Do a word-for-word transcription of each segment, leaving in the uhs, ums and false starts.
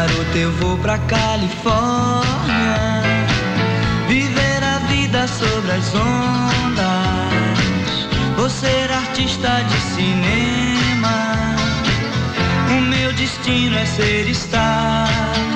Garoto, eu vou pra Califórnia viver a vida sobre as ondas. Vou ser artista de cinema, o meu destino é ser star.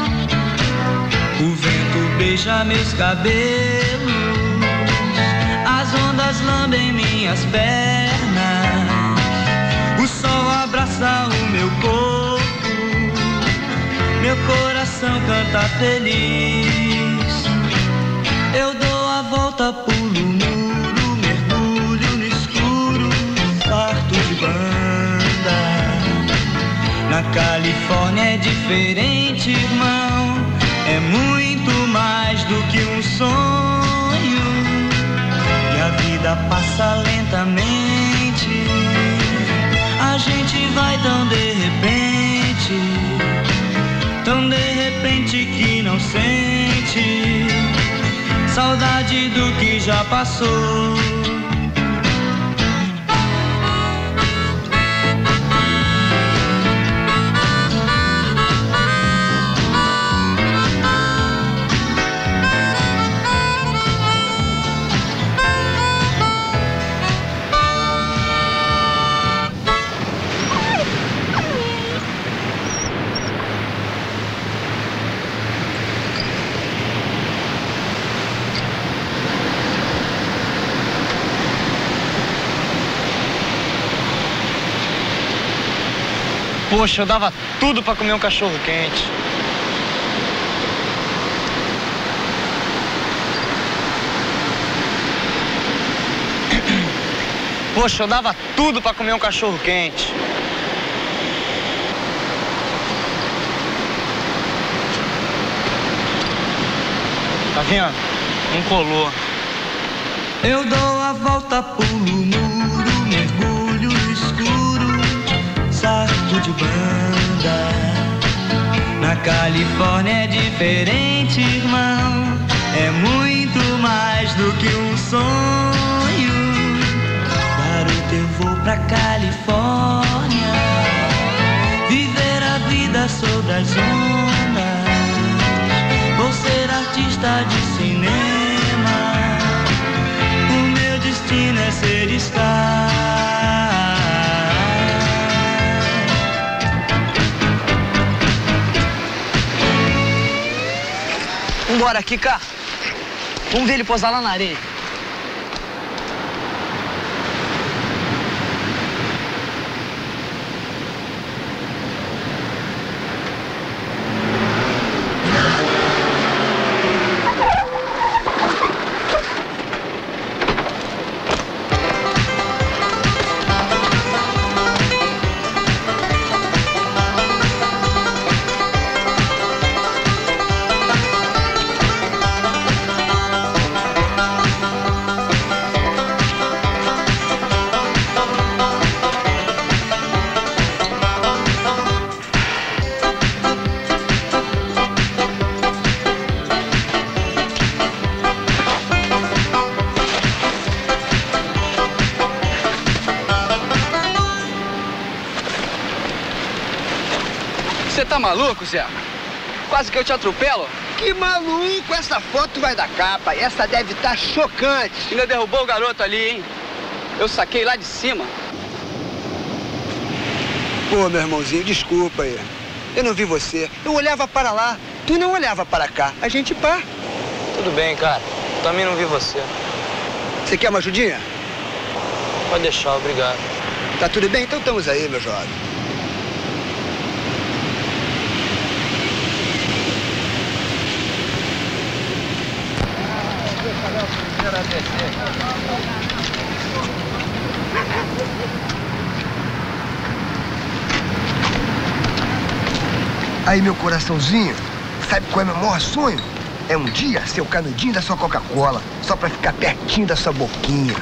O vento beija meus cabelos, as ondas lambem minhas pernas, o sol abraça o meu corpo, meu coração canta feliz. Eu dou a volta, pulo o muro, mergulho no escuro, parto de banda. Na Califórnia é diferente, irmão, é muito mais do que um sonho. E a vida passa lentamente, a gente vai tão de repente, tão de repente que não sente saudade do que já passou. Poxa, eu dava tudo pra comer um cachorro quente. Poxa, eu dava tudo pra comer um cachorro quente. Tá vendo? Não colou. Eu dou a volta, pulo o muro, mergulho no escuro, sarto de banda. Na Califórnia é diferente, irmão, é muito mais do que um sonho. Garoto, eu vou pra Califórnia viver a vida sobre as ondas. Vou ser artista de cinema, o meu destino é ser star. Vambora, Kika. Vamos ver ele posar lá na areia. Você tá maluco, Zé? Quase que eu te atropelo. Que maluco! Essa foto vai dar capa. Essa deve estar chocante. Ainda derrubou o garoto ali, hein? Eu saquei lá de cima. Pô, meu irmãozinho, desculpa aí. Eu não vi você. Eu olhava para lá, tu não olhava para cá. A gente pá. Tudo bem, cara. Também não vi você. Você quer uma ajudinha? Pode deixar, obrigado. Tá tudo bem? Então estamos aí, meu jovem. Aí, meu coraçãozinho, sabe qual é meu maior sonho? É um dia ser o canudinho da sua Coca-Cola, só pra ficar pertinho da sua boquinha.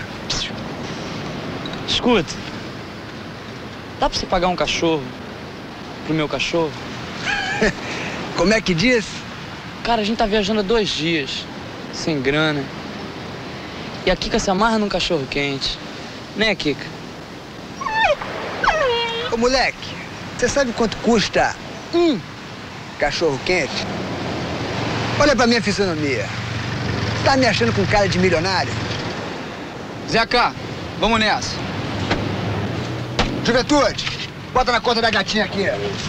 Escuta, dá pra você pagar um cachorro pro meu cachorro? Como é que diz? Cara, a gente tá viajando há dois dias, sem grana. E a Kika se amarra num cachorro quente. Né, Kika? Ô, moleque, você sabe quanto custa um cachorro quente. Olha pra minha fisionomia. Você tá me achando com cara de milionário? Zeca, vamos nessa. Juventude, bota na conta da gatinha aqui.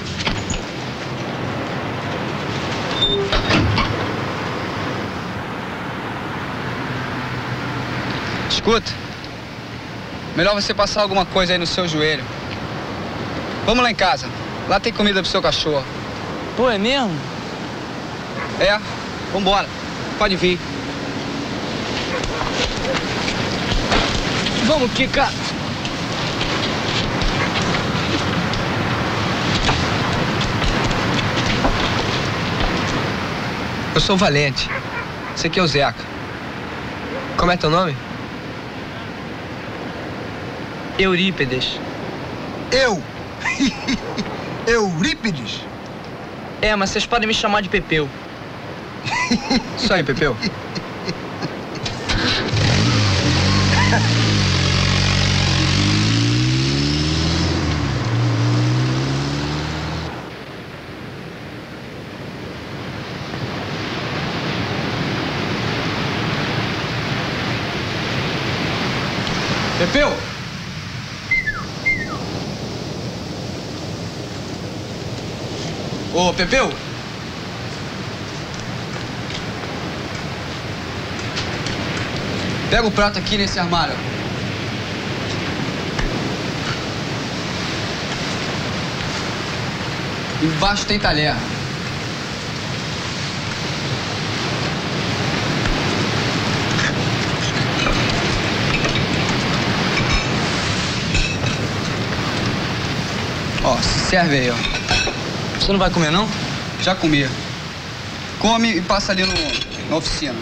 Escuta, melhor você passar alguma coisa aí no seu joelho. Vamos lá em casa. Lá tem comida pro seu cachorro. Pô, é mesmo? É, vambora. Pode vir. Vamos, Kika. Eu sou o Valente. Esse aqui é o Zeca. Como é teu nome? Eurípides. Eu? Eurípides? É, mas vocês podem me chamar de Pepeu. Isso aí, Pepeu. Pepeu! Ô, Pepeu! Pega o prato aqui nesse armário. Embaixo tem talher. Ó, se serve aí, ó. Você não vai comer, não? Já comi. Come e passa ali no, na oficina.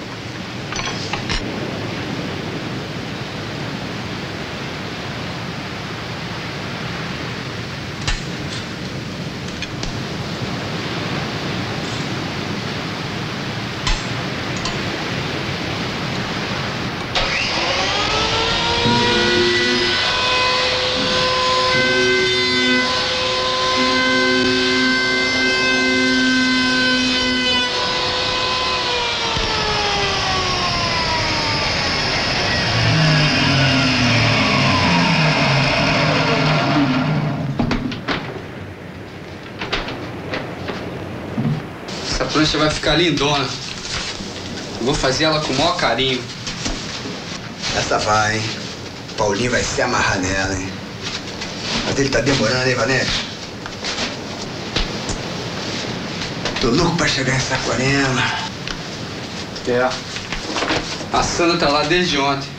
Essa prancha vai ficar lindona. Eu vou fazer ela com o maior carinho. Essa vai, hein? Paulinho vai se amarrar nela, hein? Mas ele tá demorando, hein, Valente? Tô louco pra chegar em Saquarema. É. A Sandra tá lá desde ontem.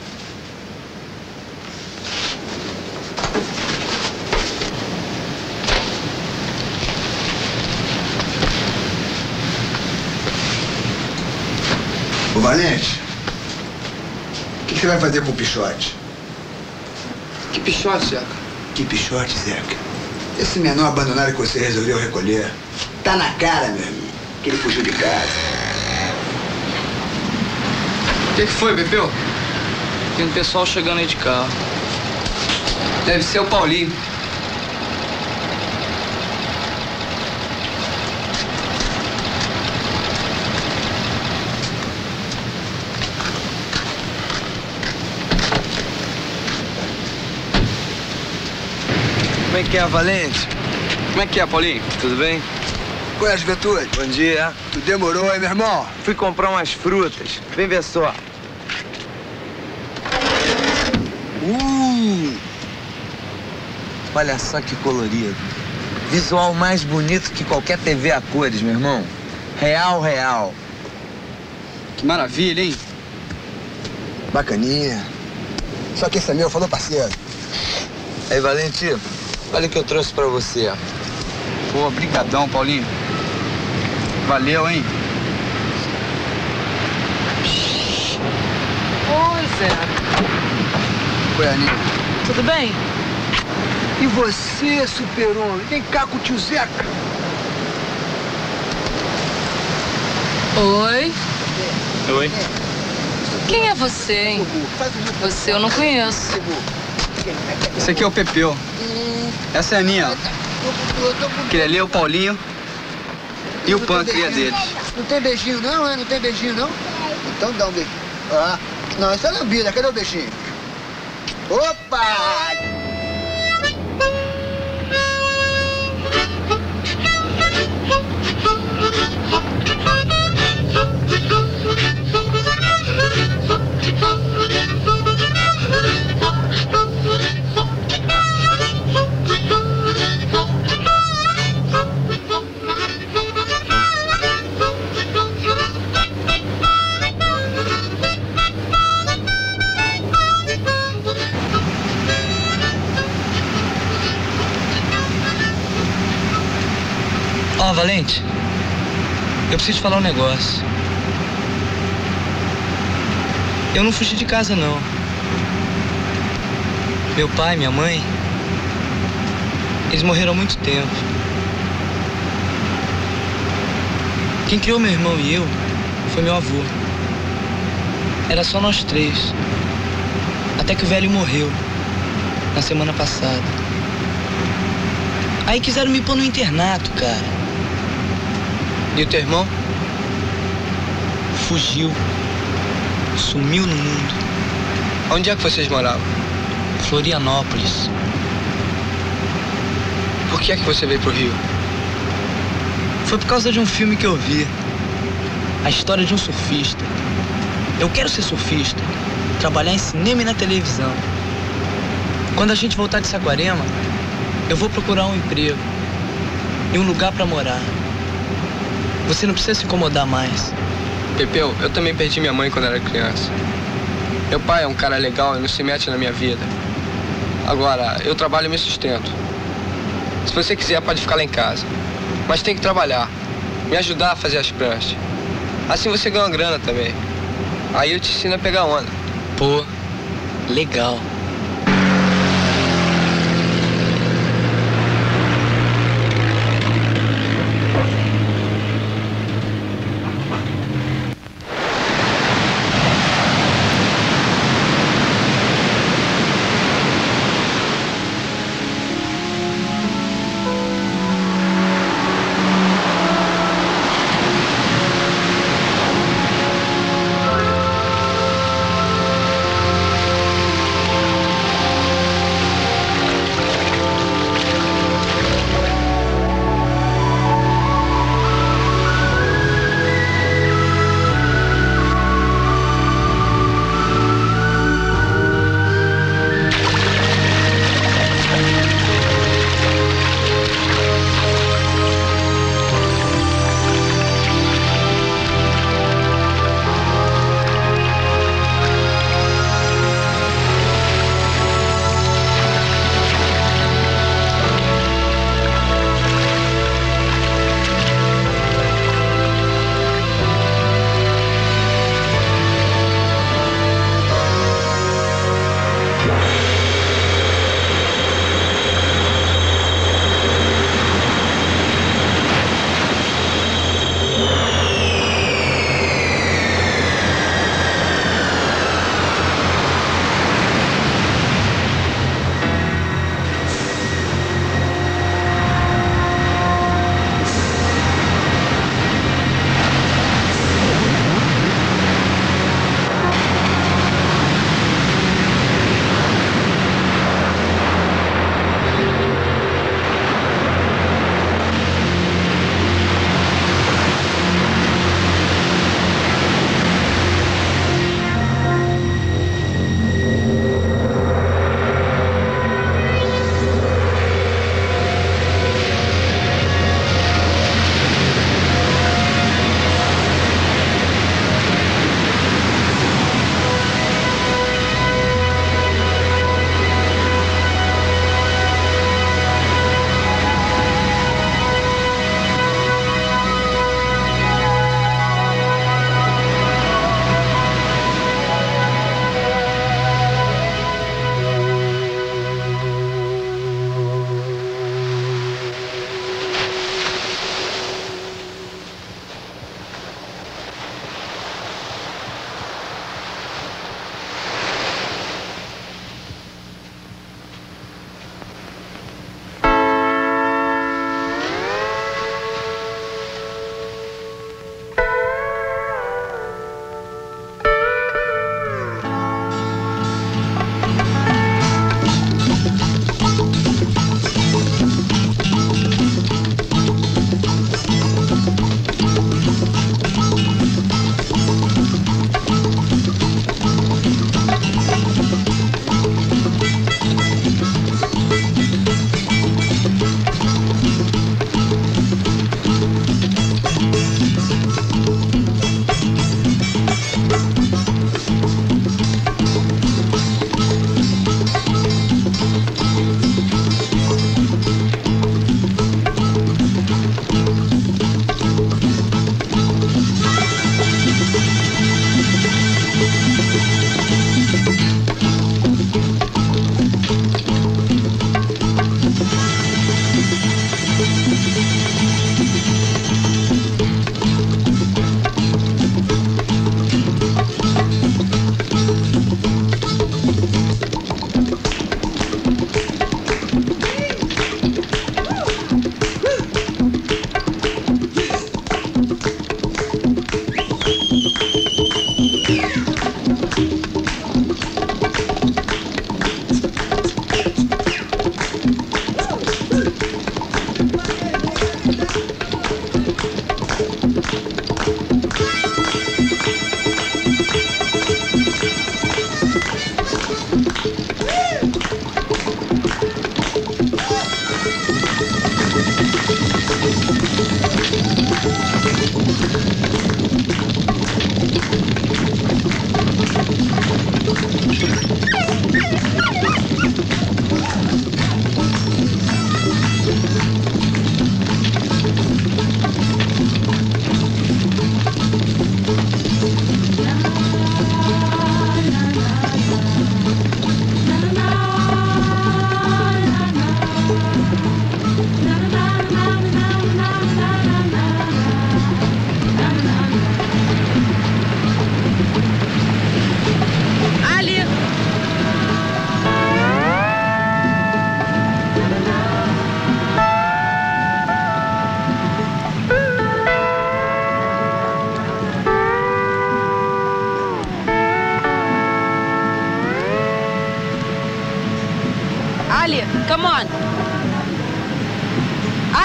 Ô, Valente, o que, que você vai fazer com o Pichote? Que pichote, Zeca? Que Pichote, Zeca? Esse menor abandonado que você resolveu recolher. Tá na cara, meu amigo, que ele fugiu de casa. O que, que foi, Pepeu? Tem um pessoal chegando aí de carro. Deve ser o Paulinho. Como é que é, Valente? Como é que é, Paulinho? Tudo bem? Qual é a juventude? Bom dia. Tu demorou, hein, meu irmão? Fui comprar umas frutas. Vem ver só. Uh! Olha só que colorido. Visual mais bonito que qualquer T V a cores, meu irmão. Real, real. Que maravilha, hein? Bacaninha. Só que esse é meu, falou parceiro. Aí, Valente, olha o que eu trouxe pra você. Pô, brigadão, Paulinho. Valeu, hein? Oi, Zé. Oi, Aninha. Tudo bem? E você, super-homem? Vem cá com o tio Zeca. Oi. Oi. Quem é você, hein? Você eu não conheço. Esse aqui é o Pepeu. Essa é a Aninha. Aquele ali é o Paulinho. E o Pan, cria deles. Não tem beijinho não, é? Não tem beijinho não? Então dá um beijinho. Ah, não, isso é lambida. Cadê o beijinho? Opa! Ó, oh, Valente, eu preciso te falar um negócio. Eu não fugi de casa, não. Meu pai, minha mãe, eles morreram há muito tempo. Quem criou meu irmão e eu foi meu avô. Era só nós três. Até que o velho morreu, na semana passada. Aí quiseram me pôr no internato, cara. E o teu irmão? Fugiu. Sumiu no mundo. Onde é que vocês moravam? Florianópolis. Por que é que você veio pro Rio? Foi por causa de um filme que eu vi. A história de um surfista. Eu quero ser surfista. Trabalhar em cinema e na televisão. Quando a gente voltar de Saquarema, eu vou procurar um emprego. E um lugar pra morar. Você não precisa se incomodar mais. Pepeu, eu também perdi minha mãe quando era criança. Meu pai é um cara legal e não se mete na minha vida. Agora, eu trabalho e me sustento. Se você quiser, pode ficar lá em casa. Mas tem que trabalhar. Me ajudar a fazer as pranchas. Assim você ganha uma grana também. Aí eu te ensino a pegar onda. Pô, legal.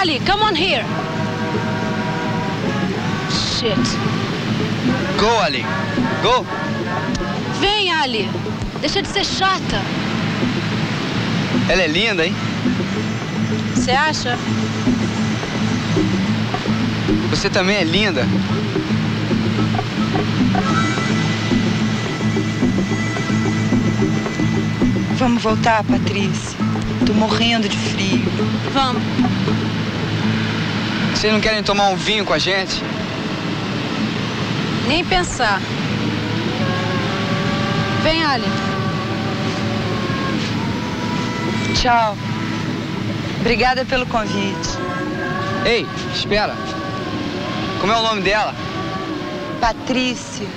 Ali, come on here. Shit. Go, Ali. Go. Vem, Ali. Deixa de ser chata. Ela é linda, hein? Você acha? Você também é linda. Vamos voltar, Patrícia. Tô morrendo de frio. Vamos. Vocês não querem tomar um vinho com a gente? Nem pensar. Vem, Ali. Tchau. Obrigada pelo convite. Ei, espera. Como é o nome dela? Patrícia.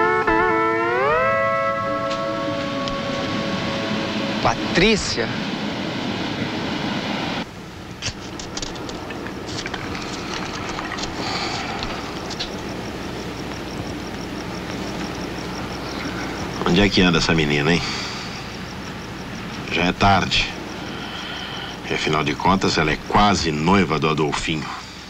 Patrícia? Onde é que anda essa menina, hein? Já é tarde. E, afinal de contas, ela é quase noiva do Adolfinho.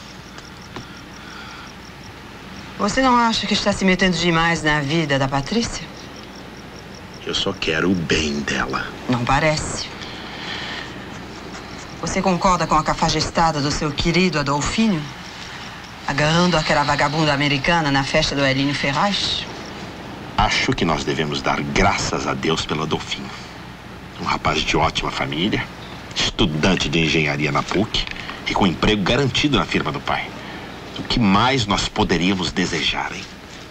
Você não acha que está se metendo demais na vida da Patrícia? Eu só quero o bem dela. Não parece. Você concorda com a cafajestada do seu querido Adolfinho? Agarrando aquela vagabunda americana na festa do Helínio Ferraz? Acho que nós devemos dar graças a Deus pelo Adolfinho. Um rapaz de ótima família, estudante de engenharia na P U C e com emprego garantido na firma do pai. O que mais nós poderíamos desejar, hein?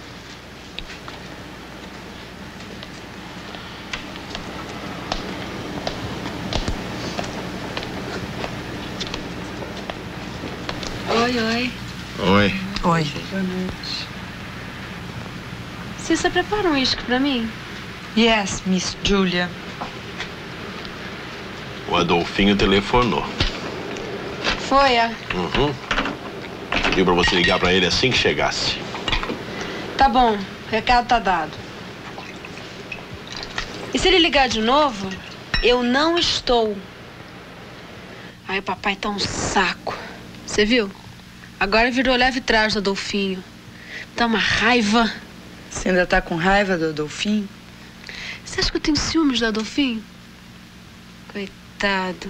Oi, oi. Oi. Oi. Boa noite. Cissa, prepara um uísque pra mim? Yes, Miss Julia. O Adolfinho telefonou. Foi, é? Uhum. Pediu pra você ligar pra ele assim que chegasse. Tá bom, o recado tá dado. E se ele ligar de novo, eu não estou. Ai, o papai tá um saco. Você viu? Agora virou leve trás do Adolfinho. Tá uma raiva. Você ainda tá com raiva do Adolfinho? Você acha que eu tenho ciúmes do Adolfinho? Coitado.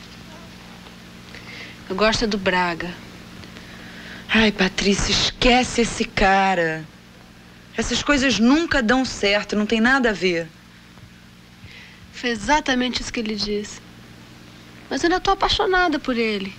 Eu gosto é do Braga. Ai, Patrícia, esquece esse cara. Essas coisas nunca dão certo, não tem nada a ver. Foi exatamente isso que ele disse. Mas eu ainda tô apaixonada por ele.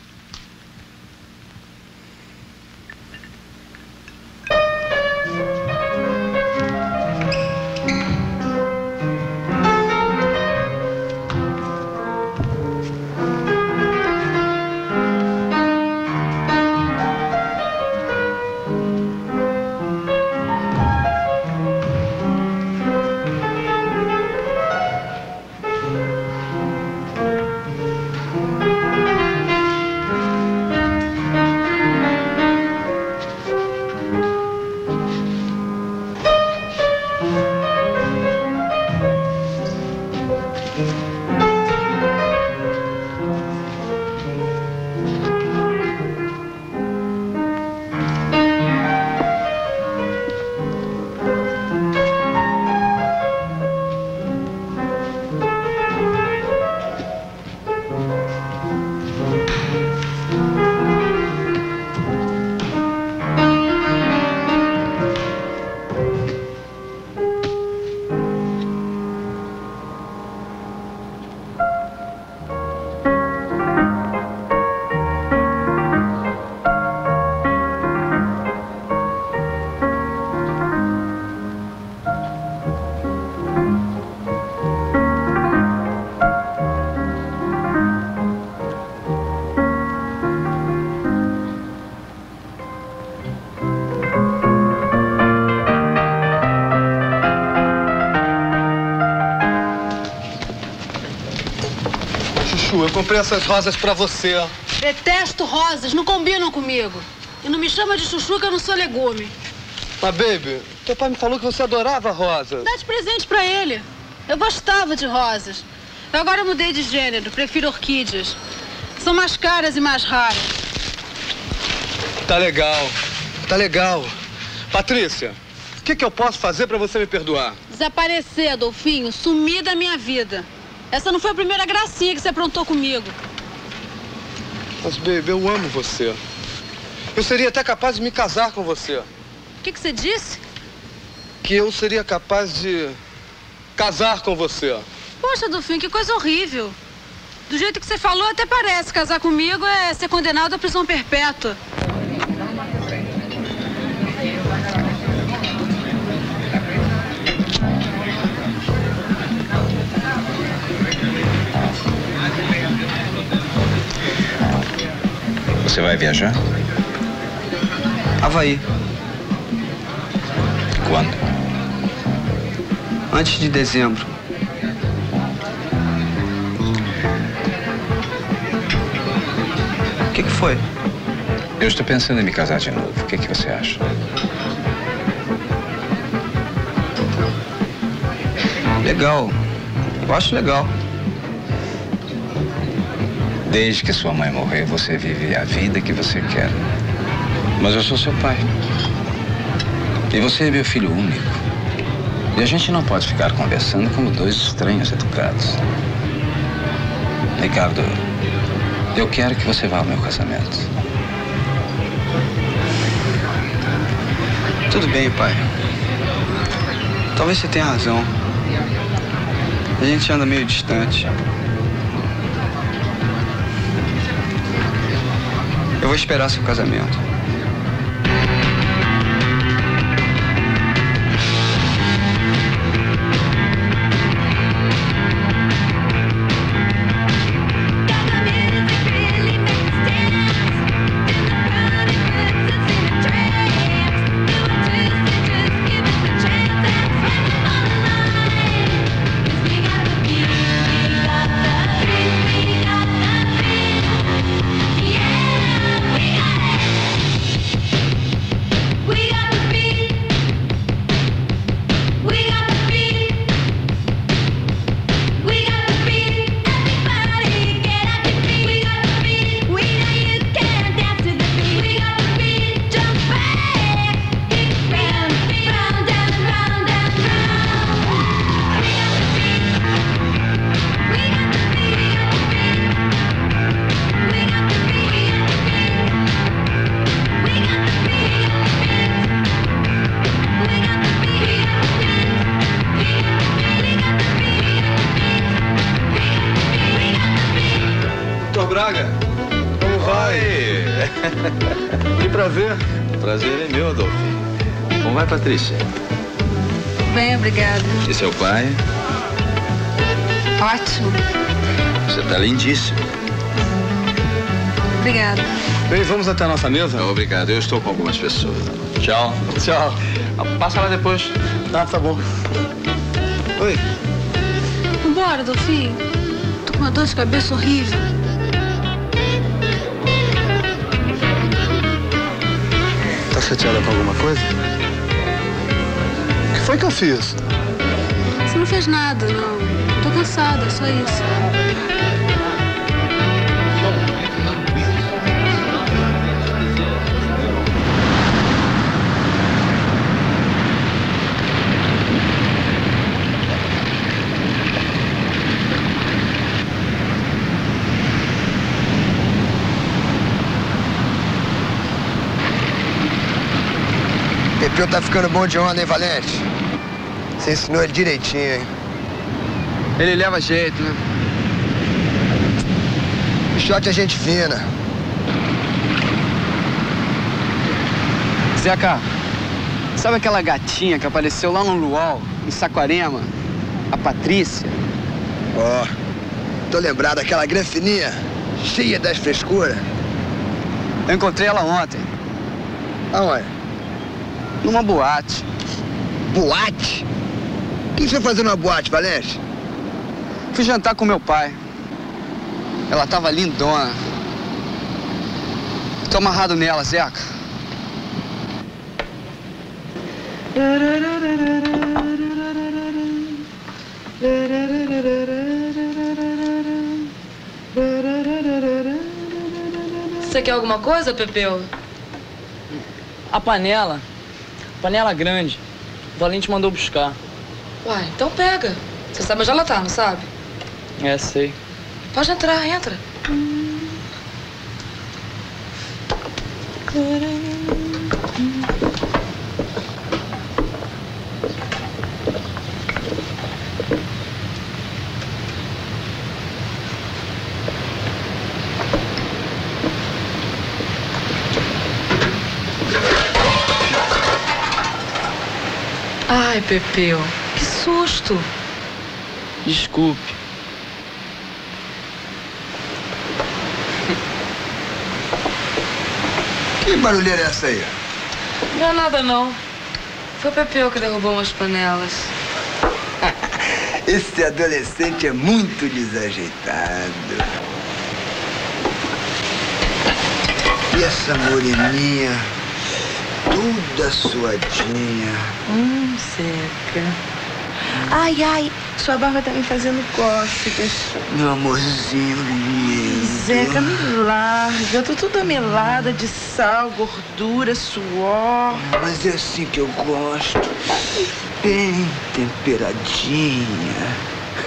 Eu comprei essas rosas pra você. Detesto rosas, não combinam comigo. E não me chama de chuchu que eu não sou legume. Mas, baby, teu pai me falou que você adorava rosas. Dá de presente pra ele. Eu gostava de rosas. Eu agora mudei de gênero, prefiro orquídeas. São mais caras e mais raras. Tá legal, tá legal. Patrícia, o que, que eu posso fazer pra você me perdoar? Desaparecer, Adolfinho, sumir da minha vida. Essa não foi a primeira gracinha que você aprontou comigo. Mas, baby, eu amo você. Eu seria até capaz de me casar com você. O que, que você disse? Que eu seria capaz de casar com você. Poxa, Adolfinho, que coisa horrível. Do jeito que você falou, até parece. Casar comigo é ser condenado à prisão perpétua. Você vai viajar? Havaí. Quando? Antes de dezembro. O que, que foi? Eu estou pensando em me casar de novo. O que, que você acha? Legal. Eu acho legal. Desde que sua mãe morreu, você vive a vida que você quer. Mas eu sou seu pai. E você é meu filho único. E a gente não pode ficar conversando como dois estranhos educados. Ricardo, eu quero que você vá ao meu casamento. Tudo bem, pai. Talvez você tenha razão. A gente anda meio distante. Eu vou esperar seu casamento. Braga, como vai? Que prazer. Prazer é meu, Adolfinho. Como vai, Patrícia? Bem, obrigada. E seu pai? Ótimo. Você tá lindíssimo. Obrigada. Bem, vamos até a nossa mesa? Obrigado, eu estou com algumas pessoas. Tchau. Tchau. Passa lá depois. Ah, tá bom. Oi. Vambora, Adolfinho. Tô com uma dor de cabeça horrível. Tá chateada com alguma coisa? O que foi que eu fiz? Você não fez nada, não. Tô cansada, só isso. Pepeu tá ficando bom de onda, hein, Valente? Você ensinou ele direitinho, hein? Ele leva jeito, né? Pichote é gente fina. Zeca, sabe aquela gatinha que apareceu lá no Luau, em Saquarema? A Patrícia? Ó, oh, tô lembrado daquela granfininha, cheia das frescuras. Eu encontrei ela ontem. Aonde? Numa boate. Boate? O que você foi fazer numa boate, Valente? Fui jantar com meu pai. Ela tava lindona. Tô amarrado nela, Zeca. Você quer alguma coisa, Pepeu? A panela. Panela grande. O Valente mandou buscar. Uai, então pega. Você sabe onde ela tá, não sabe? É, sei. Pode entrar, entra. Ai, Pepeu, que susto. Desculpe. Que barulheira é essa aí? Não é nada, não. Foi o Pepeu que derrubou umas panelas. Esse adolescente é muito desajeitado. E essa moreninha, toda suadinha. Hum, seca. Ai, ai, sua barba tá me fazendo cócegas. Meu amorzinho lindo. Zeca, me larga. Eu tô toda melada de sal, gordura, suor. Mas é assim que eu gosto. Bem temperadinha.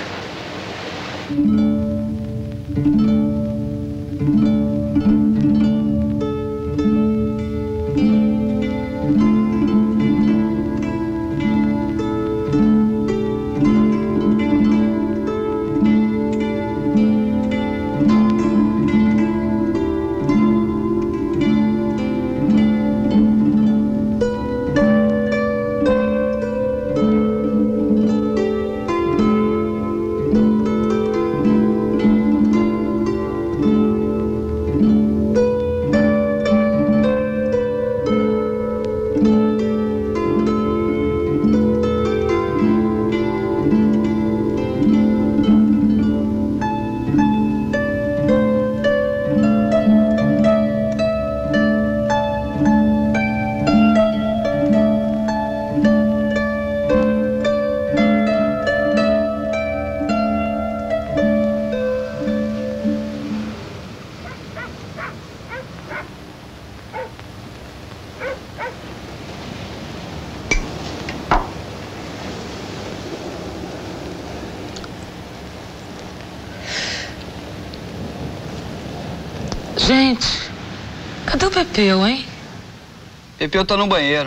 Gente, cadê o Pepeu, hein? Pepeu tá no banheiro.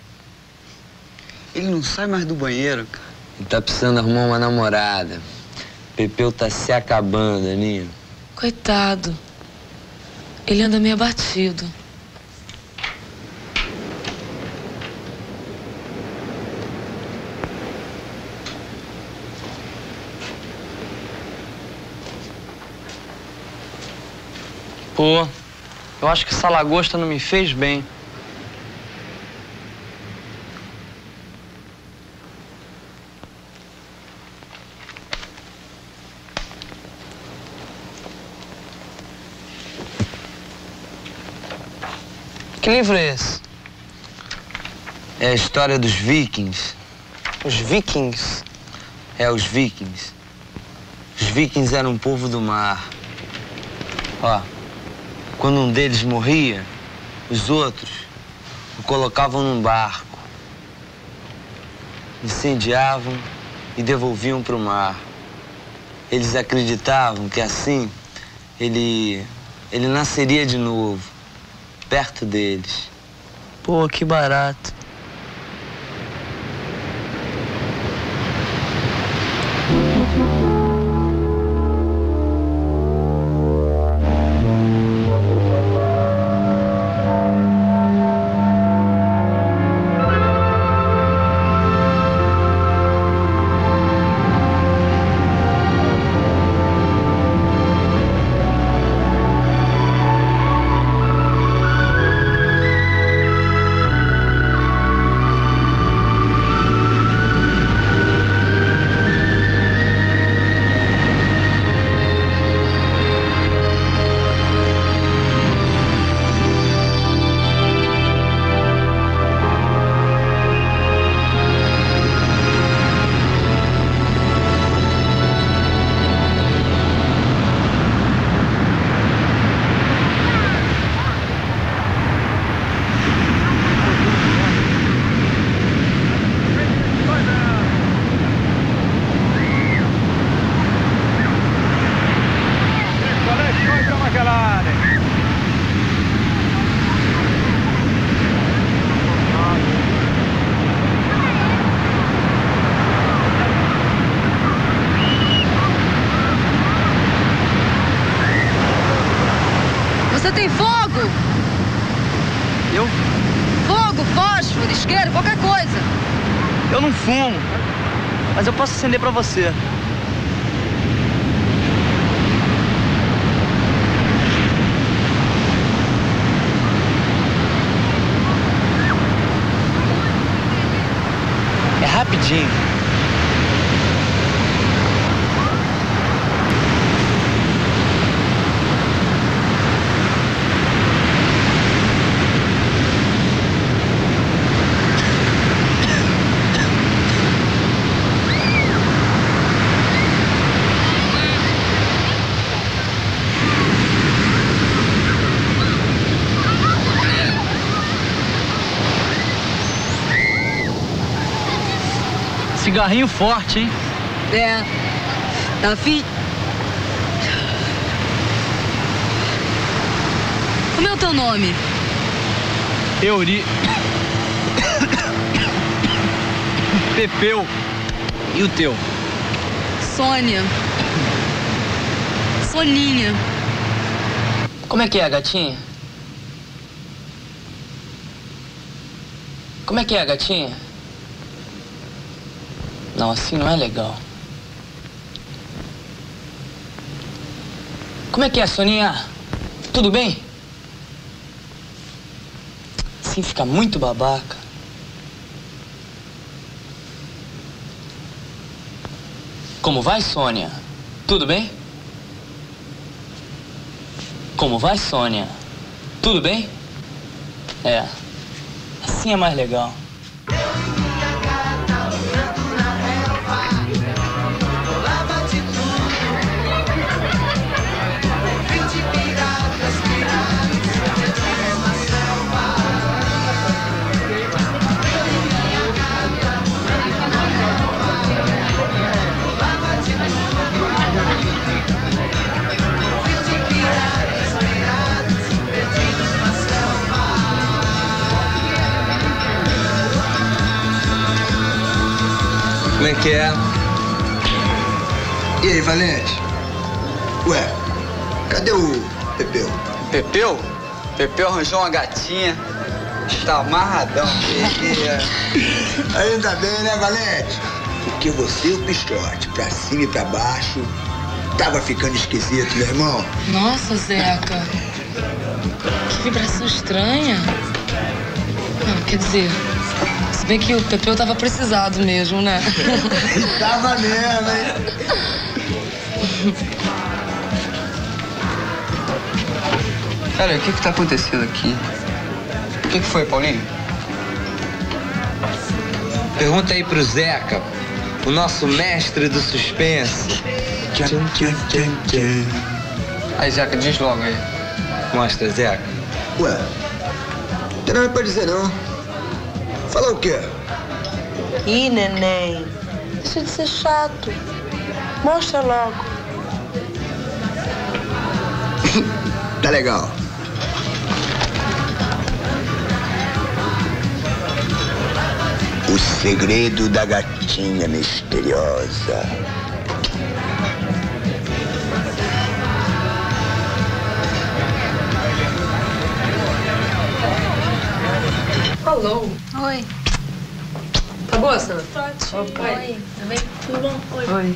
Ele não sai mais do banheiro, cara. Ele tá precisando arrumar uma namorada. Pepeu tá se acabando, Aninha. Coitado. Ele anda meio abatido. Pô, eu acho que essa lagosta não me fez bem. Que livro é esse? É a história dos vikings. Os vikings? É, os vikings. Os vikings eram um povo do mar. Ó, quando um deles morria, os outros o colocavam num barco, incendiavam e devolviam para o mar. Eles acreditavam que assim ele, ele nasceria de novo, perto deles. Pô, que barato. Você tem fogo? Eu? Fogo, fósforo, isqueiro, qualquer coisa. Eu não fumo. Mas eu posso acender pra você. É rapidinho. Cigarrinho forte, hein? É. Tá afim? Como é o teu nome? Euri. Pepeu. E o teu? Sônia. Soninha. Como é que é, gatinha? Como é que é, gatinha? Não, assim não é legal. Como é que é, Soninha? Tudo bem? Assim fica muito babaca. Como vai, Sônia? Tudo bem? Como vai, Sônia? Tudo bem? É. Assim é mais legal. Como é que é? E aí, Valente? Ué, cadê o Pepeu? Pepeu? Pepeu arranjou uma gatinha. Está amarradão. Ainda bem, né, Valente? Porque você e o Pichote, pra cima e pra baixo, tava ficando esquisito, meu irmão. Nossa, Zeca. Que vibração estranha. Ah, quer dizer, se bem que o Pepeu tava precisado mesmo, né? Tava mesmo, hein? Cara, o que que tá acontecendo aqui? O que que foi, Paulinho? Pergunta aí pro Zeca, o nosso mestre do suspense. Tchan, tchan, tchan, tchan. Aí, Zeca, diz logo aí. Mostra, Zeca. Ué, não tem nada pra dizer, não. Fala o quê? Ih, neném, deixa de ser chato. Mostra logo. Tá legal. O segredo da gatinha misteriosa. Alô? Oi. Tá boa, Sandra? Ótimo. Oi. Oi. Tudo bem? Tudo bom? Oi. Oi.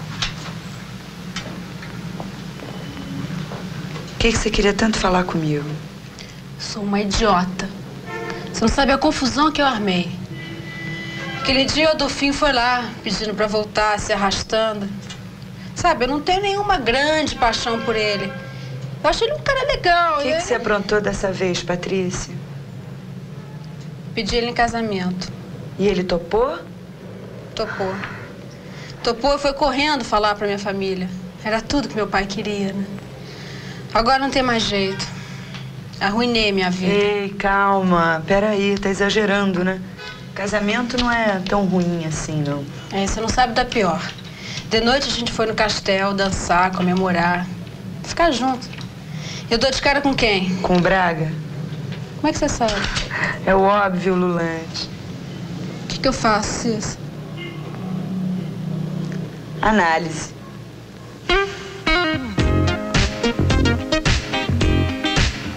O que, que você queria tanto falar comigo? Sou uma idiota. Você não sabe a confusão que eu armei. Aquele dia o Adolfinho foi lá, pedindo pra voltar, se arrastando. Sabe, eu não tenho nenhuma grande paixão por ele. Eu acho ele um cara legal. O que, eu... que você aprontou dessa vez, Patrícia? Pedi ele em casamento. E ele topou? Topou. Topou e foi correndo falar pra minha família. Era tudo que meu pai queria, né? Agora não tem mais jeito. Arruinei minha vida. Ei, calma. Peraí, tá exagerando, né? Casamento não é tão ruim assim, não. É, você não sabe da pior. De noite a gente foi no castelo dançar, comemorar. Ficar junto. Eu dou de cara com quem? Com o Braga? Como é que você sabe? É o óbvio, Lulante. O que, que eu faço, Cis? Análise.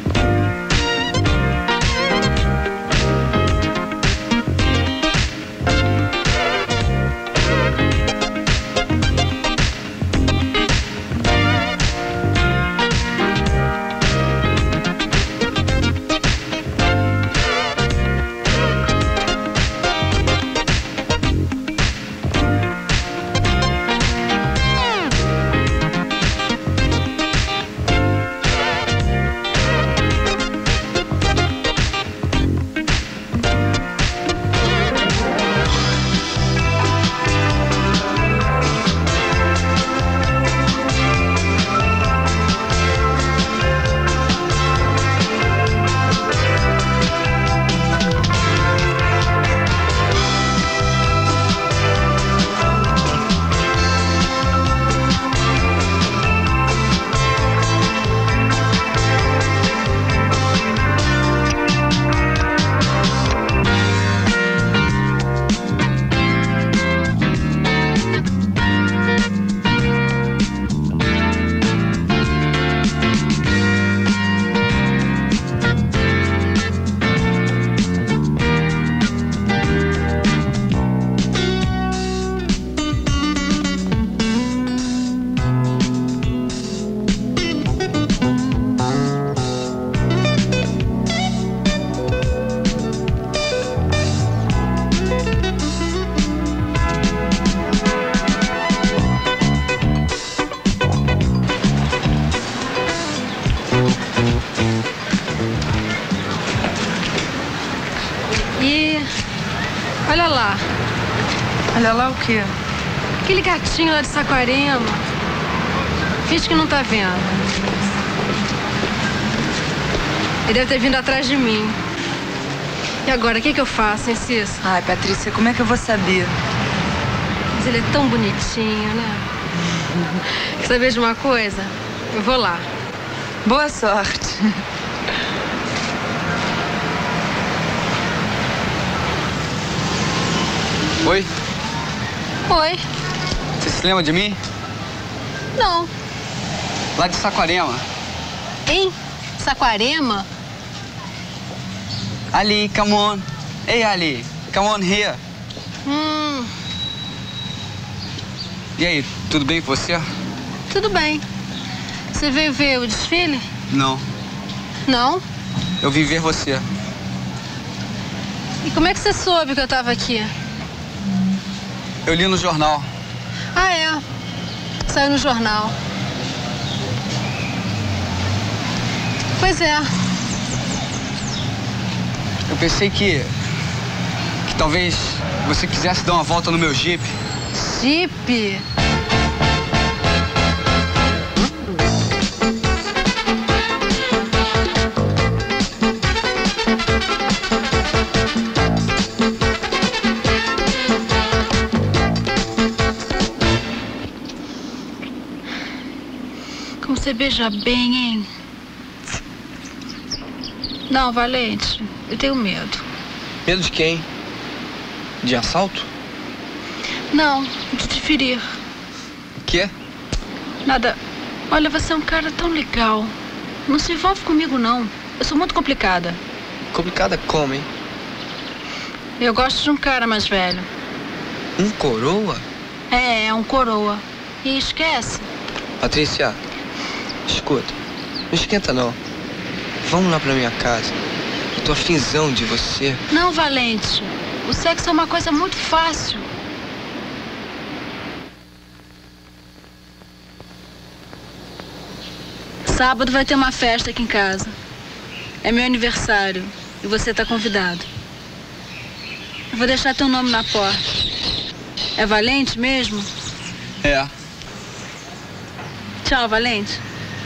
E olha lá. Olha lá o quê? Aquele gatinho lá de Saquarema. Finge que não tá vendo. Ele deve ter vindo atrás de mim. E agora, o que que eu faço, hein, Cícero? Ai, Patrícia, como é que eu vou saber? Mas ele é tão bonitinho, né? Quer saber de uma coisa? Eu vou lá. Boa sorte. Oi? Oi. Você se lembra de mim? Não. Lá de Saquarema. Hein? Saquarema? Ali, come on. Hey, Ali, come on here. Hum. E aí, tudo bem com você? Tudo bem. Você veio ver o desfile? Não. Não? Eu vim ver você. E como é que você soube que eu tava aqui? Eu li no jornal. Ah, é. Saiu no jornal. Pois é. Eu pensei que... que talvez você quisesse dar uma volta no meu Jeep. Jeep? Como você beija bem, hein? Não, Valente, eu tenho medo. Medo de quem? De assalto? Não, de te ferir. Quê? Nada. Olha, você é um cara tão legal. Não se envolve comigo, não. Eu sou muito complicada. Complicada como, hein? Eu gosto de um cara mais velho. Um coroa? É, é um coroa. E esquece. Patrícia, escuta. Não esquenta, não. Vamos lá pra minha casa. Eu tô afinzão de você. Não, Valente. O sexo é uma coisa muito fácil. Sábado vai ter uma festa aqui em casa. É meu aniversário e você tá convidado. Eu vou deixar teu nome na porta. É Valente mesmo? É. Tchau, Valente.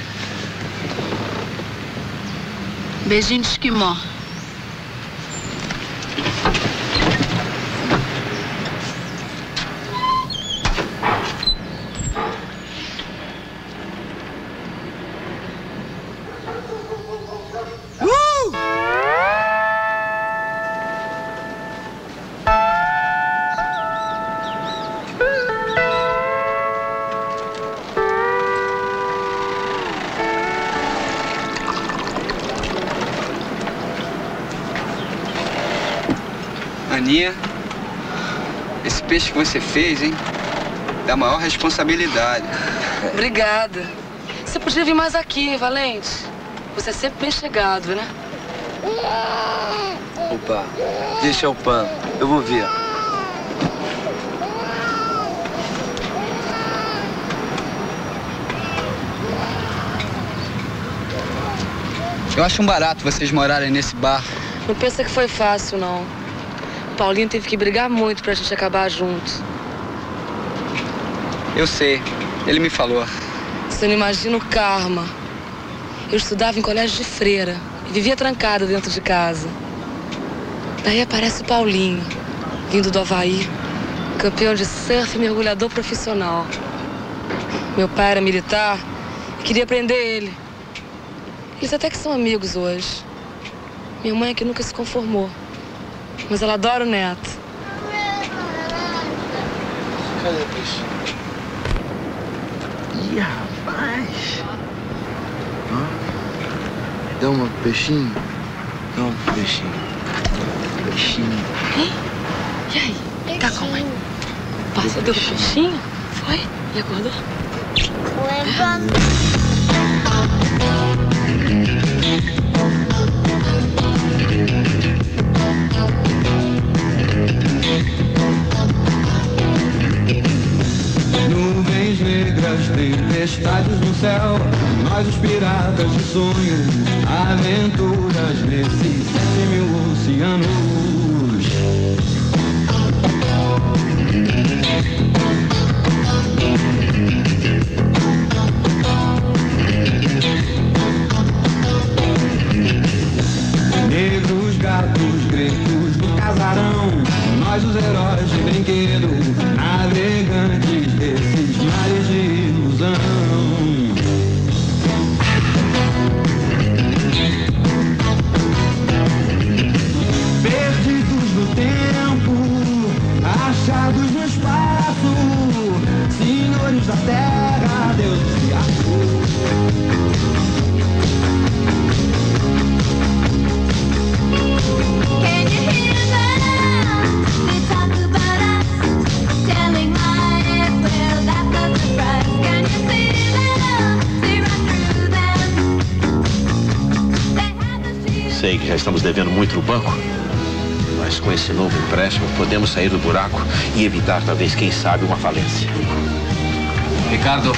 Beijinho de esquimó. Aninha, esse peixe que você fez, hein? Da maior responsabilidade. Obrigada. Você podia vir mais aqui, Valente. Você é sempre bem chegado, né? Opa, deixa o pano. Eu vou ver. Eu acho um barato vocês morarem nesse bar. Não pensa que foi fácil, não. Paulinho teve que brigar muito pra gente acabar juntos. Eu sei. Ele me falou. Você não imagina o karma. Eu estudava em colégio de freira e vivia trancada dentro de casa. Daí aparece o Paulinho, vindo do Havaí, campeão de surf e mergulhador profissional. Meu pai era militar e queria prender ele. Eles até que são amigos hoje. Minha mãe é que nunca se conformou. Mas ela adora o neto. Cadê o peixe? Ih, rapaz! Ó, dá um peixinho? Dá um peixinho. Peixinho. Hein? E aí? Tá com a mãe? Passa, deu peixinho? Foi? E acordou? Nuvens negras, tempestades no céu, nós os piratas de sonho, aventuras nesse sétimo oceano. gatos gretos do casarão, nós os heróis de brinquedo, navegantes desses mares de ilusão. Perdidos no tempo, achados no espaço, senhores da terra, deuses de Arthur. Can you hear them? They talk about us, telling my head, well, that was the price. Can you see them? See right through them. Sei que já estamos devendo muito no banco, mas com esse novo empréstimo podemos sair do buraco e evitar, talvez, quem sabe, uma falência. Ricardo.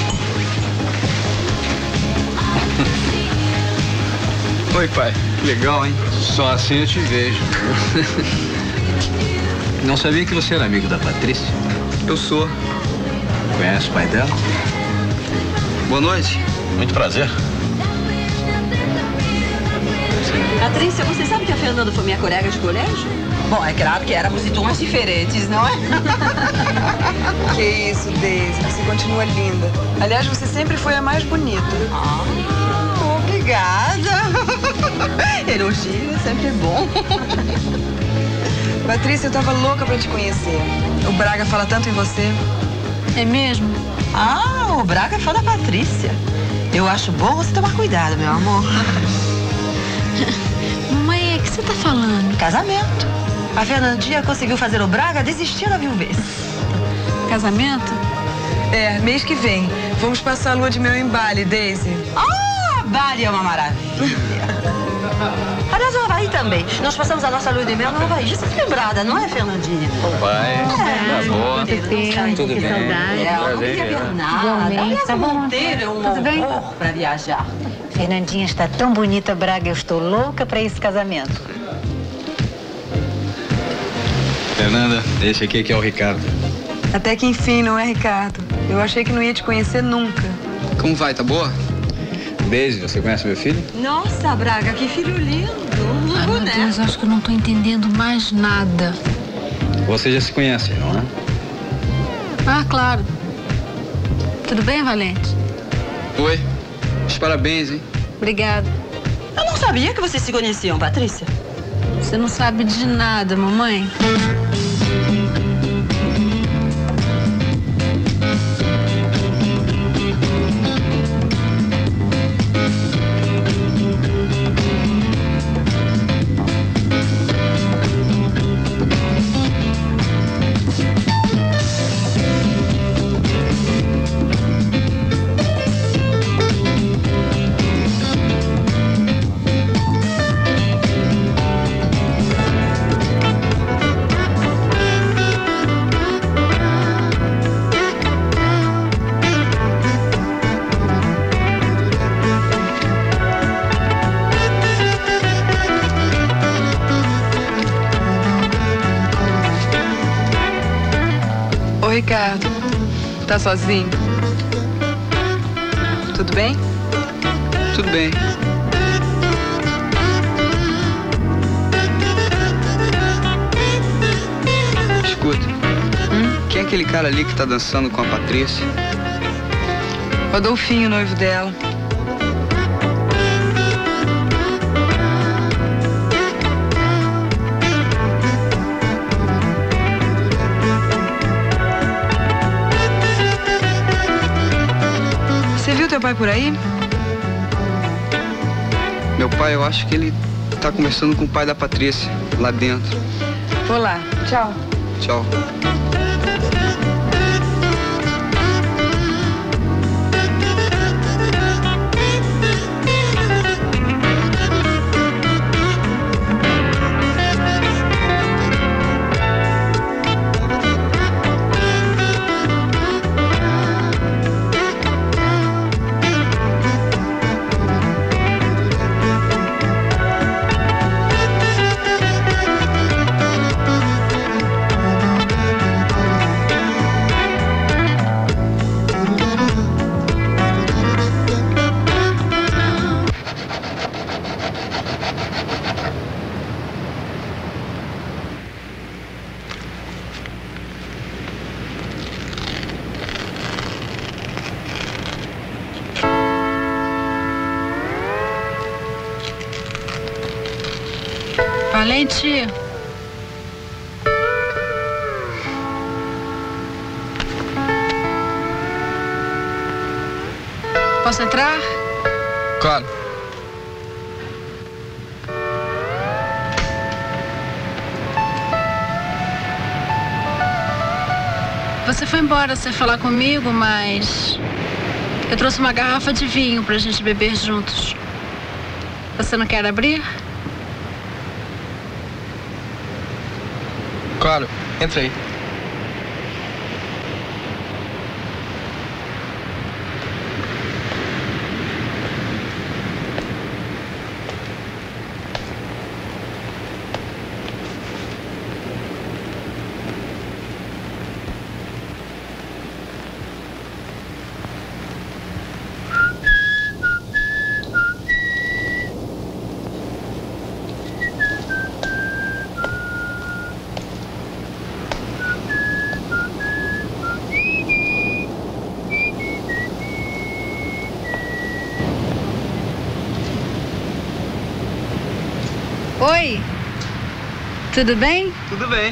Oi, pai. Legal, hein? Só assim eu te vejo. Não sabia que você era amigo da Patrícia? Eu sou. Conhece o pai dela? Boa noite. Muito prazer. Patrícia, você sabe que a Fernanda foi minha colega de colégio? Bom, é claro que éramos de turmas diferentes, não é? Que isso, Daisy. Você continua linda. Aliás, você sempre foi a mais bonita. Ah, obrigada. Elogio é sempre bom. Patrícia, eu tava louca pra te conhecer. O Braga fala tanto em você. É mesmo? Ah, o Braga é fã da Patrícia. Eu acho bom você tomar cuidado, meu amor. Mamãe, o que você tá falando? Casamento. A Fernandinha conseguiu fazer o Braga desistir da viuvez. Casamento? É, mês que vem. Vamos passar a lua de mel em Bali, Daisy. Ah, Bali é uma maravilha. Aliás, o Havaí também. Nós passamos a nossa lua de mel no Havaí. Já está lembrada, não é, Fernandinha? Vai, é, tá bom. Tudo bem. Saudade. É, não queria ver nada. Aliás, Tá bom. Monteiro é um horror para viajar. Fernandinha está tão bonita, Braga. Eu estou louca para esse casamento. Fernanda, esse aqui que é o Ricardo. Até que enfim, não é, Ricardo? Eu achei que não ia te conhecer nunca. Como vai? Tá boa? Daisy, você conhece meu filho? Nossa, Braga, que filho lindo. Ai, meu Deus, acho que eu não tô entendendo mais nada. Você já se conhece, não é? Ah, claro. Tudo bem, Valente? Oi. Os parabéns, hein? Obrigada. Eu não sabia que vocês se conheciam, Patrícia. Você não sabe de nada, mamãe. Ricardo, tá sozinho? Tudo bem? Tudo bem. Escuta, hum? Quem é aquele cara ali que tá dançando com a Patrícia? O Adolfinho, noivo dela. Você viu teu pai por aí? Meu pai, eu acho que ele tá conversando com o pai da Patrícia, lá dentro. Vou lá. Tchau. Tchau. Valente. Posso entrar? Claro. Você foi embora sem falar comigo, mas eu trouxe uma garrafa de vinho pra gente beber juntos. Você não quer abrir? Claro, entra aí. Oi, tudo bem? Tudo bem.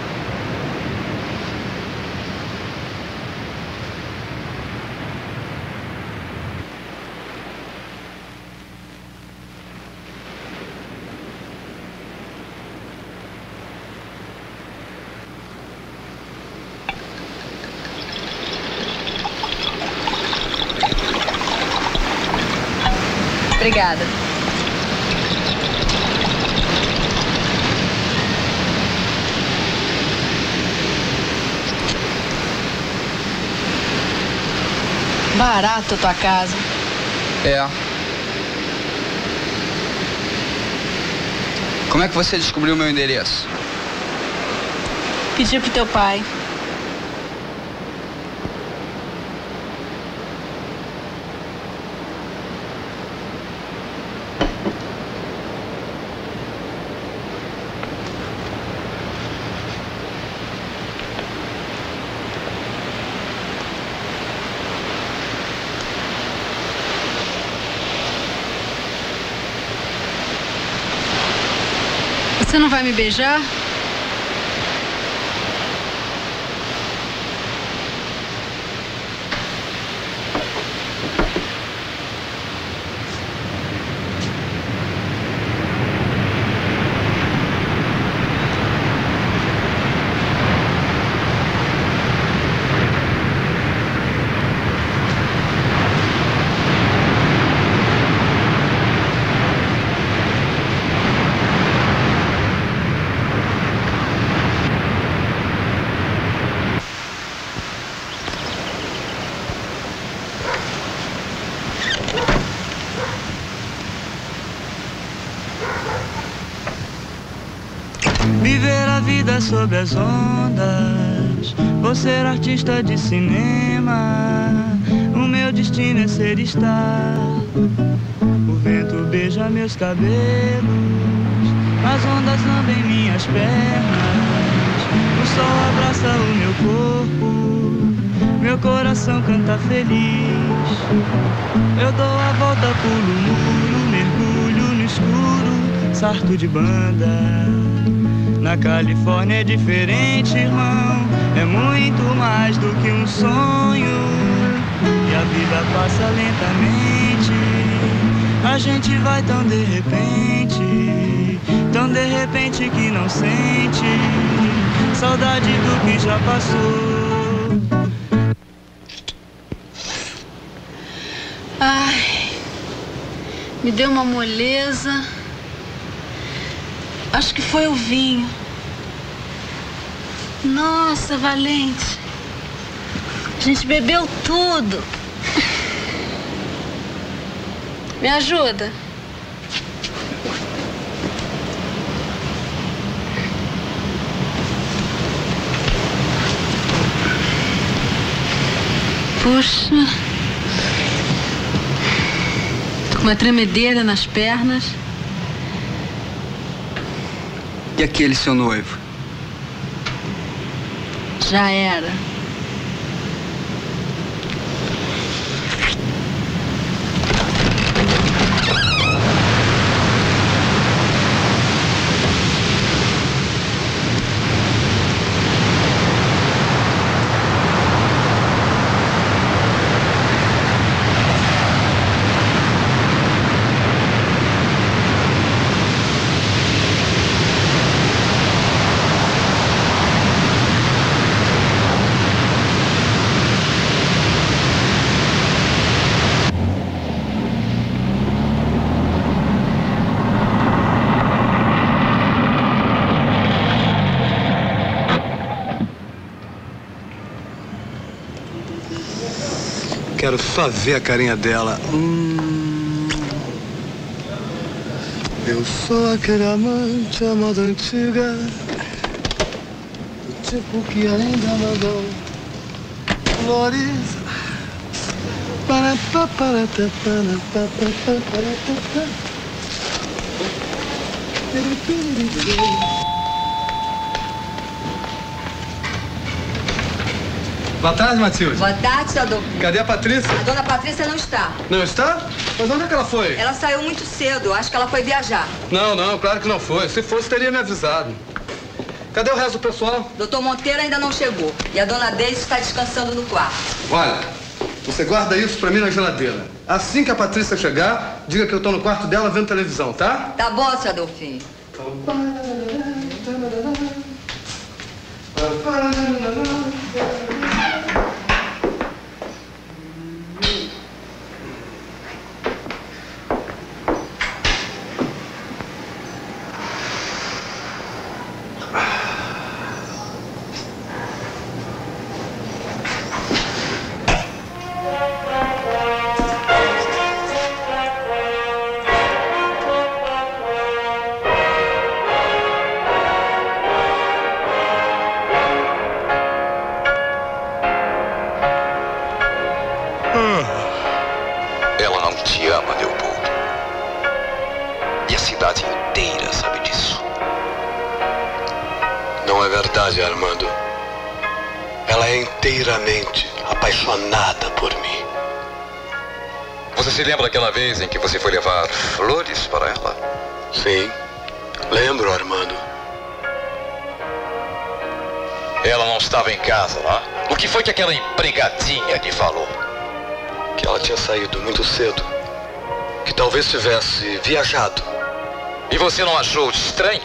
Obrigada. Barato a tua casa. É. Como é que você descobriu o meu endereço? Pedi pro teu pai. Você não vai me beijar? Viver a vida sob as ondas, vou ser artista de cinema. O meu destino é ser estar. O vento beija meus cabelos, as ondas lambem minhas pernas. O sol abraça o meu corpo, meu coração canta feliz. Eu dou a volta, pulo o muro, mergulho no escuro, sarto de banda. Na Califórnia é diferente, irmão, é muito mais do que um sonho. E a vida passa lentamente, a gente vai tão de repente, tão de repente que não sente saudade do que já passou. Ai, me deu uma moleza. Acho que foi o vinho. Nossa, Valente. A gente bebeu tudo. Me ajuda? Puxa. Tô com uma tremedeira nas pernas. E aquele seu noivo? Já era. quero só ver a carinha dela. Hum... Eu sou aquele amante, a moda antiga, o tipo que ainda mandou flores. Para, para, para, para, para, para, para. Boa tarde, Matilde. Boa tarde, seu Adolfo. Cadê a Patrícia? A dona Patrícia não está. Não está? Mas onde é que ela foi? Ela saiu muito cedo. Acho que ela foi viajar. Não, não, claro que não foi. Se fosse, teria me avisado. Cadê o resto do pessoal? Doutor Monteiro ainda não chegou. E a dona Deise está descansando no quarto. Olha, você guarda isso pra mim na geladeira. Assim que a Patrícia chegar, diga que eu tô no quarto dela vendo televisão, tá? Tá bom, seu Adolfinho. Ela não te ama, Leopoldo. E a cidade inteira sabe disso. Não é verdade, Armando. Ela é inteiramente apaixonada por mim. Você se lembra daquela vez em que você foi levar flores para ela? Sim, lembro, Armando. Ela não estava em casa lá? O que foi que aquela empregadinha lhe falou? Que ela tinha saído muito cedo. Que talvez tivesse viajado. E você não achou estranho?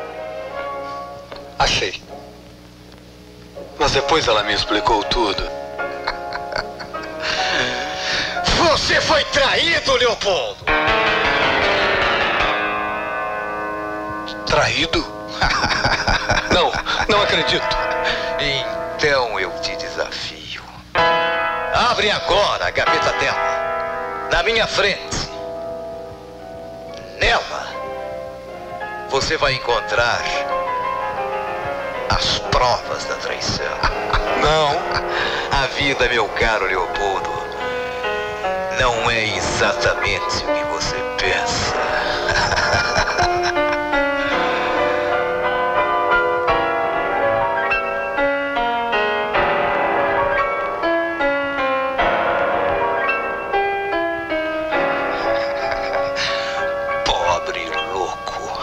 Achei. Mas depois ela me explicou tudo. Você foi traído, Leopoldo! Traído? Não, não acredito. Então eu te desafio. Abre agora a gaveta dela. Na minha frente. Nela. Você vai encontrar as provas da traição. Não. A vida, meu caro Leopoldo, não é exatamente o que você pensa. Pobre louco.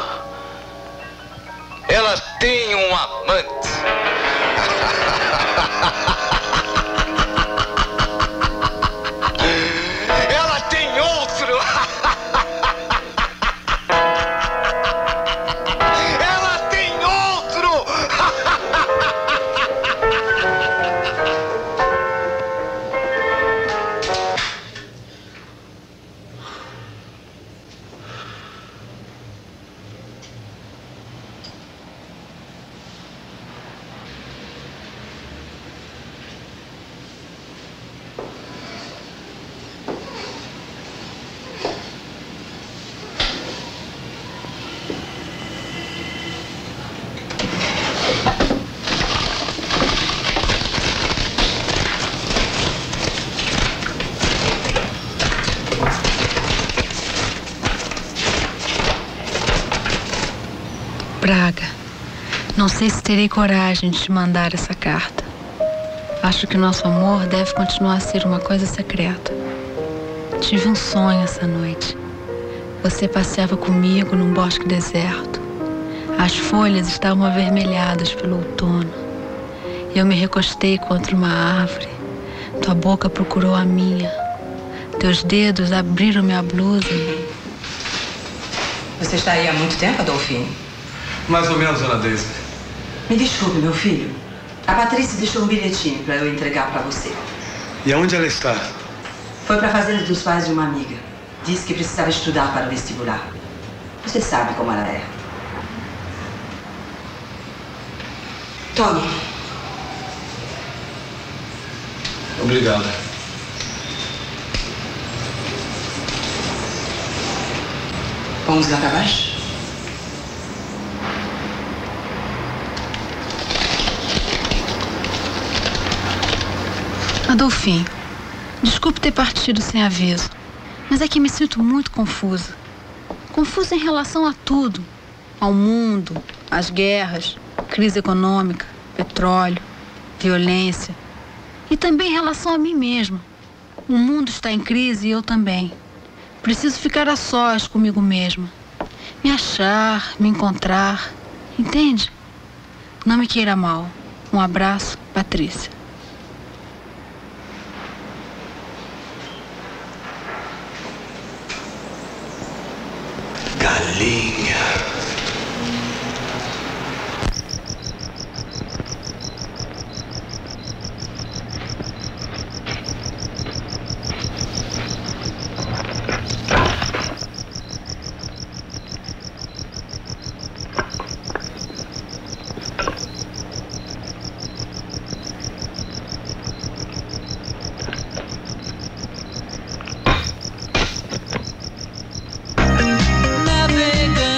Ela tem um amante. Ela tem outro. Ela tem outro. Braga, não sei se terei coragem de te mandar essa carta. Acho que nosso amor deve continuar a ser uma coisa secreta. Tive um sonho essa noite. Você passeava comigo num bosque deserto. As folhas estavam avermelhadas pelo outono. Eu me recostei contra uma árvore. Tua boca procurou a minha. Teus dedos abriram minha blusa. Você está aí há muito tempo, Adolfinho? Mais ou menos, dona Deise. Me desculpe, meu filho. A Patrícia deixou um bilhetinho para eu entregar para você. E aonde ela está? Foi para a fazenda dos pais de uma amiga. Disse que precisava estudar para o vestibular. Você sabe como ela é. Tome. Obrigado. Vamos lá pra baixo? Adolfinho, desculpe ter partido sem aviso, mas é que me sinto muito confusa. Confusa em relação a tudo. Ao mundo, às guerras, crise econômica, petróleo, violência. E também em relação a mim mesma. O mundo está em crise e eu também. Preciso ficar a sós comigo mesma. Me achar, me encontrar. Entende? Não me queira mal. Um abraço, Patrícia. Galinha. Navegando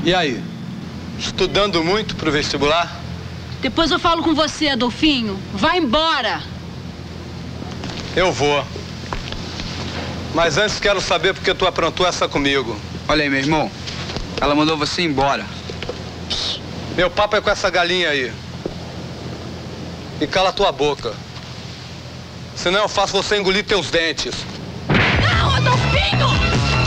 E aí? Estudando muito pro vestibular? Depois eu falo com você, Adolfinho. Vai embora! Eu vou. Mas antes quero saber por que tu aprontou essa comigo. Olha aí, meu irmão. Ela mandou você embora. Meu papo é com essa galinha aí. E cala tua boca. Senão eu faço você engolir teus dentes. Não, Adolfinho!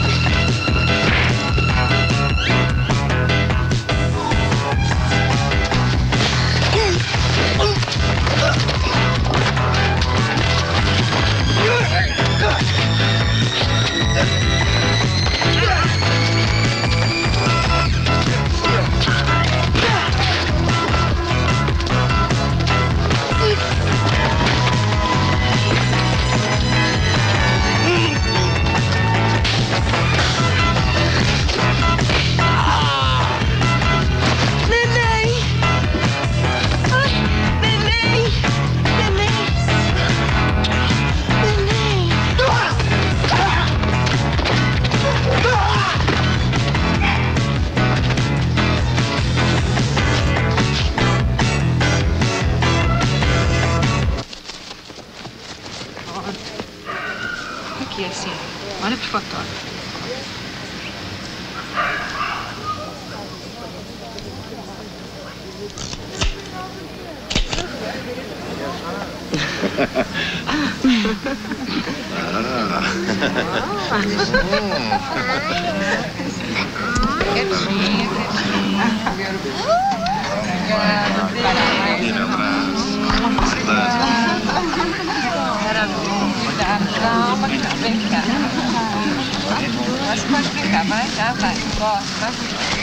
Aqui, assim. Olha pro fotógrafo. Calma, vem cá. Você pode brincar, vai, já vai. Gosta, vai.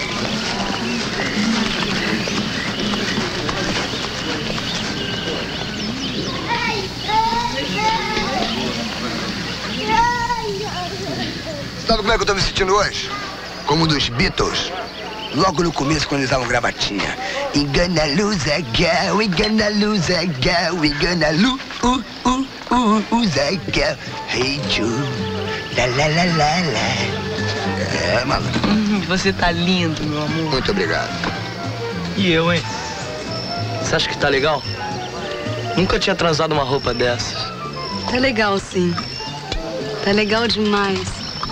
Sabe como é que eu tô me sentindo hoje? Como um dos Beatles. Logo no começo, quando eles usavam gravatinha. Engana a luz, é girl, engana a luz, é girl, engana a luz, uh, uh, uh, uh, é girl. Hey Jude, la la la la la. É, maluco. Hum, você tá lindo, meu amor. Muito obrigado. E eu, hein? Você acha que tá legal? Nunca tinha transado uma roupa dessas. Tá legal, sim. Tá legal demais.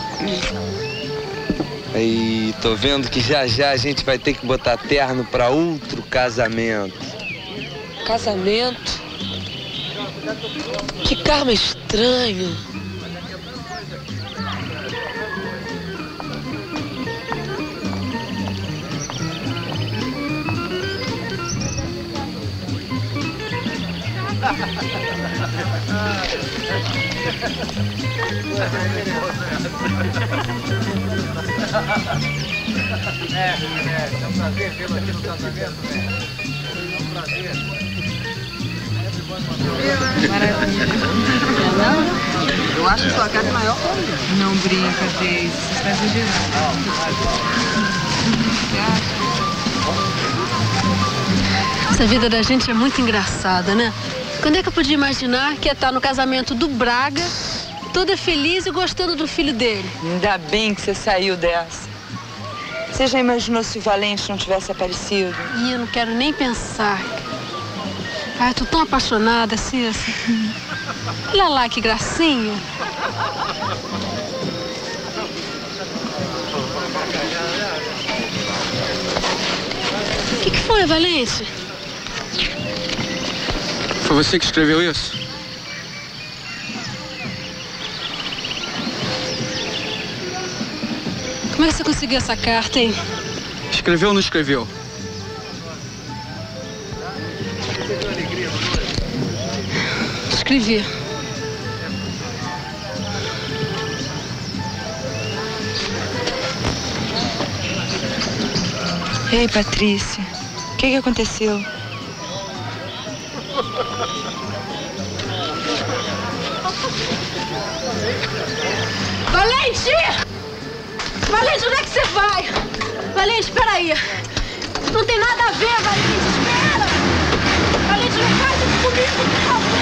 Aí, tô vendo que já já a gente vai ter que botar terno pra outro casamento. Casamento? Que karma estranho. É, é, é um prazer vê-lo aqui no casamento, né? É um prazer. Maravilha. Eu acho que sua casa é maior que a minha. Não brinca, Deise. Você está exagerando. Essa vida da gente é muito engraçada, né? Quando é que eu podia imaginar que ia estar no casamento do Braga, toda feliz e gostando do filho dele? Ainda bem que você saiu dessa. Você já imaginou se o Valente não tivesse aparecido? Ih, eu não quero nem pensar. Ai, eu tô tão apaixonada, Cissa. Olha lá que gracinha. O que, que foi, Valente? Foi você que escreveu isso? Como é que você conseguiu essa carta, hein? Escreveu ou não escreveu? Escrevi. Ei, Patrícia. O que, que aconteceu? Valente! Valente, onde é que você vai? Valente, peraí. Não tem nada a ver, Valente, espera! Valente, não faz isso comigo, por favor!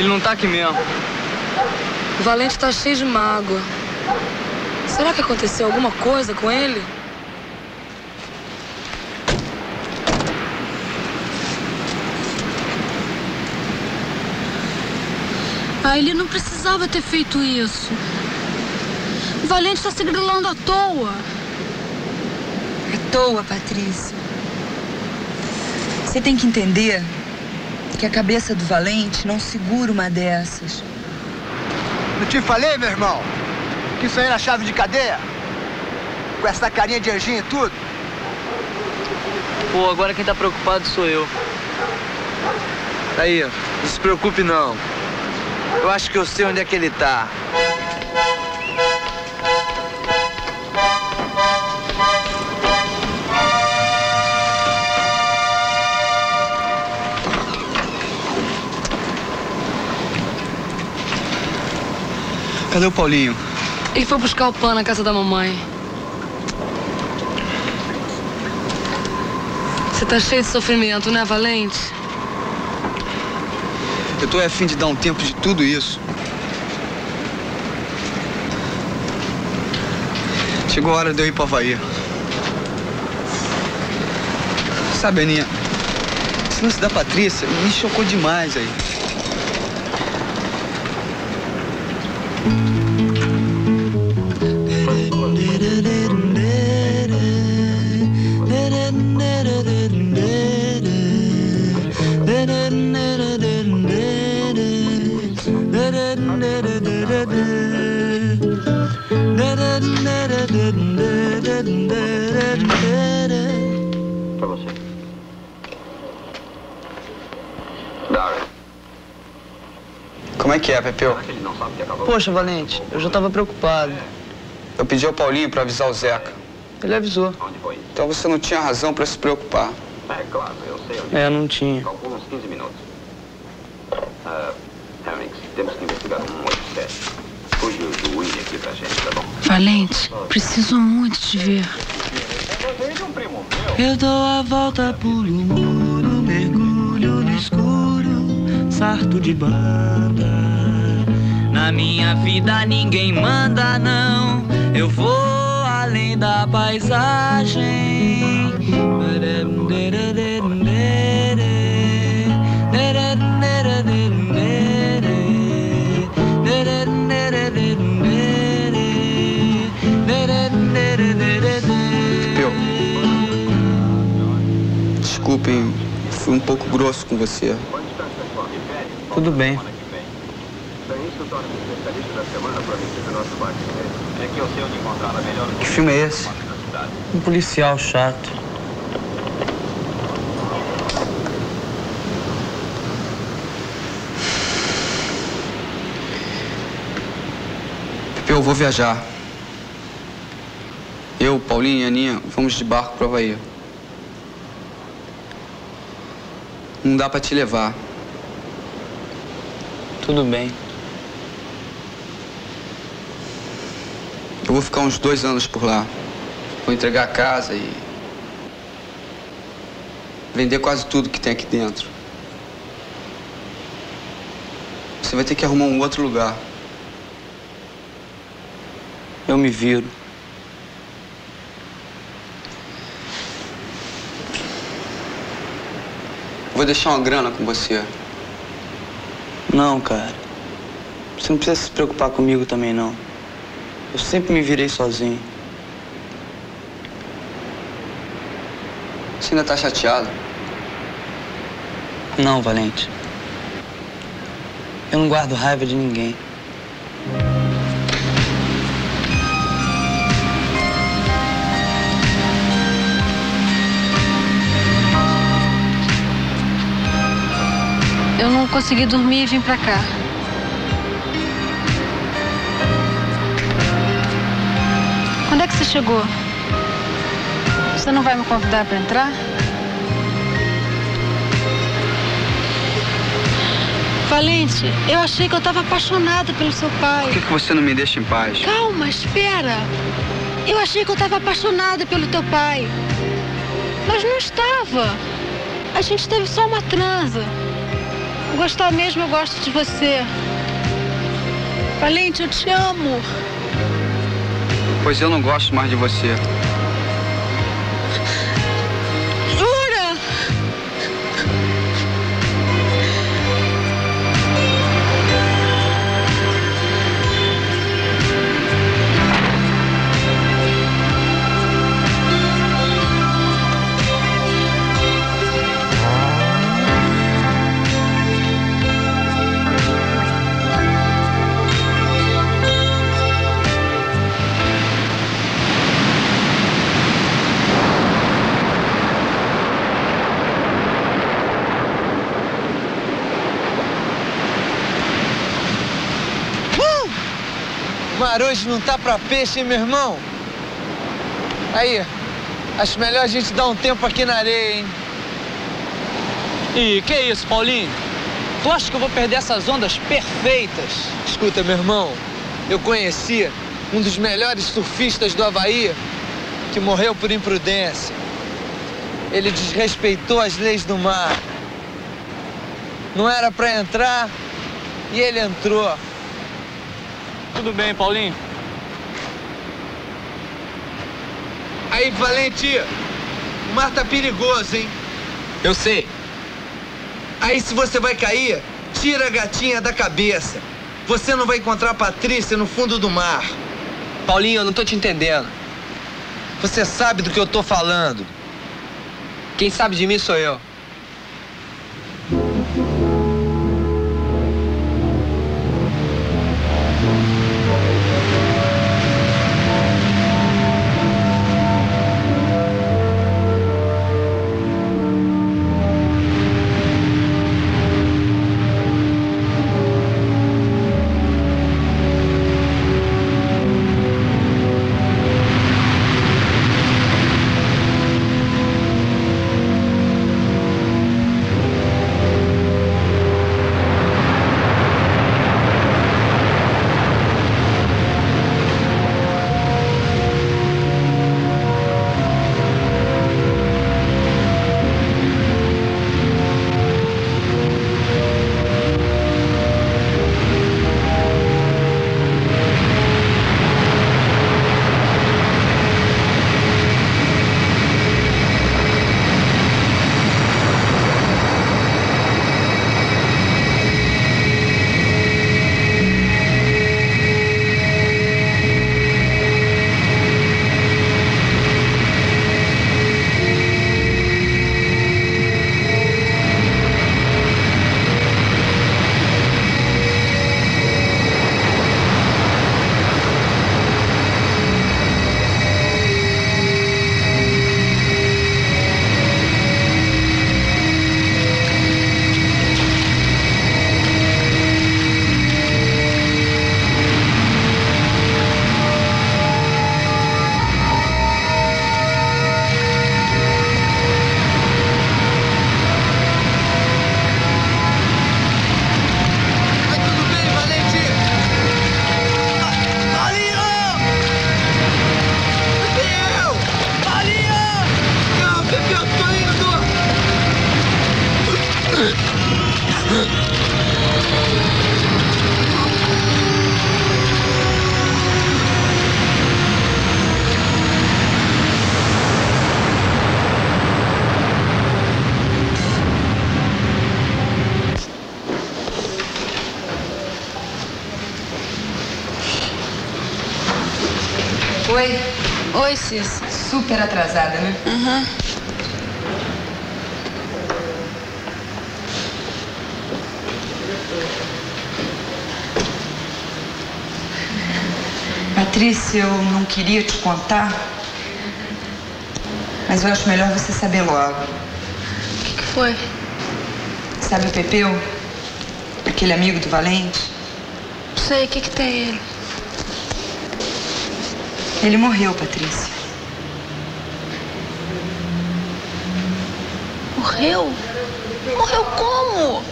Ele não tá aqui mesmo. O Valente tá cheio de mágoa. Será que aconteceu alguma coisa com ele? Ah, ele não precisava ter feito isso. O Valente está se grilando à toa. À toa, Patrícia. Você tem que entender que a cabeça do Valente não segura uma dessas. Não te falei, meu irmão, que isso aí era chave de cadeia? Com essa carinha de anjinho e tudo? Pô, agora quem tá preocupado sou eu. Aí, não se preocupe não. Eu acho que eu sei onde é que ele tá. Cadê o Paulinho? Ele foi buscar o pão na casa da mamãe. Você tá cheio de sofrimento, né, Valente? Eu tô a fim de dar um tempo de tudo isso. Chegou a hora de eu ir pro Havaí. Sabe, Aninha, esse lance da Patrícia me chocou demais aí. Pra você. Como é que é, Pepeu? Poxa, Valente, eu já tava preocupado. Eu pedi ao Paulinho pra avisar o Zeca. Ele avisou. Então você não tinha razão pra se preocupar. É claro, eu sei onde. É, não tinha. Calcula uns quinze minutos. Ah, Hemmings, temos que investigar um um oito sete. Hoje o William aqui pra gente, tá bom? Valente, preciso muito te ver. Eu dou a volta, pulo o muro, mergulho no escuro, sarto de banda. Na minha vida ninguém manda, não. Eu vou além da paisagem. Desculpem, fui um pouco grosso com você. Tudo bem. Que filme é esse? Um policial chato. Eu vou viajar. Eu, Paulinho e Aninha, vamos de barco pro Havaí. Não dá pra te levar. Tudo bem. Eu vou ficar uns dois anos por lá. Vou entregar a casa e vender quase tudo que tem aqui dentro. Você vai ter que arrumar um outro lugar. Eu me viro. Vou deixar uma grana com você. Não, cara. Você não precisa se preocupar comigo também, não. Eu sempre me virei sozinho. Você ainda tá chateado? Não, Valente. Eu não guardo raiva de ninguém. Eu não consegui dormir e vim pra cá. Quando é que você chegou? Você não vai me convidar pra entrar? Valente, eu achei que eu tava apaixonada pelo seu pai. Por que, que você não me deixa em paz? Calma, espera. Eu achei que eu tava apaixonada pelo teu pai. Mas não estava. A gente teve só uma transa. Gostar mesmo, eu gosto de você. Valente, eu te amo. Pois eu não gosto mais de você. Jura? O mar hoje não tá pra peixe, hein, meu irmão? Aí, acho melhor a gente dar um tempo aqui na areia, hein? Ih, que isso, Paulinho? Tu acha que eu vou perder essas ondas perfeitas? Escuta, meu irmão, eu conheci um dos melhores surfistas do Havaí que morreu por imprudência. Ele desrespeitou as leis do mar. Não era pra entrar e ele entrou. Tudo bem, Paulinho. Aí, Valente, o mar tá perigoso, hein? Eu sei. Aí, se você vai cair, tira a gatinha da cabeça. Você não vai encontrar a Patrícia no fundo do mar. Paulinho, eu não tô te entendendo. Você sabe do que eu tô falando. Quem sabe de mim sou eu. Oi. Oi, Cis. Super atrasada, né? Uhum. Patrícia, eu não queria te contar, mas eu acho melhor você saber logo. O que, que foi? Sabe o Pepeu? Aquele amigo do Valente? Sei, o que, que tem ele? Ele morreu, Patrícia. Morreu? Morreu como?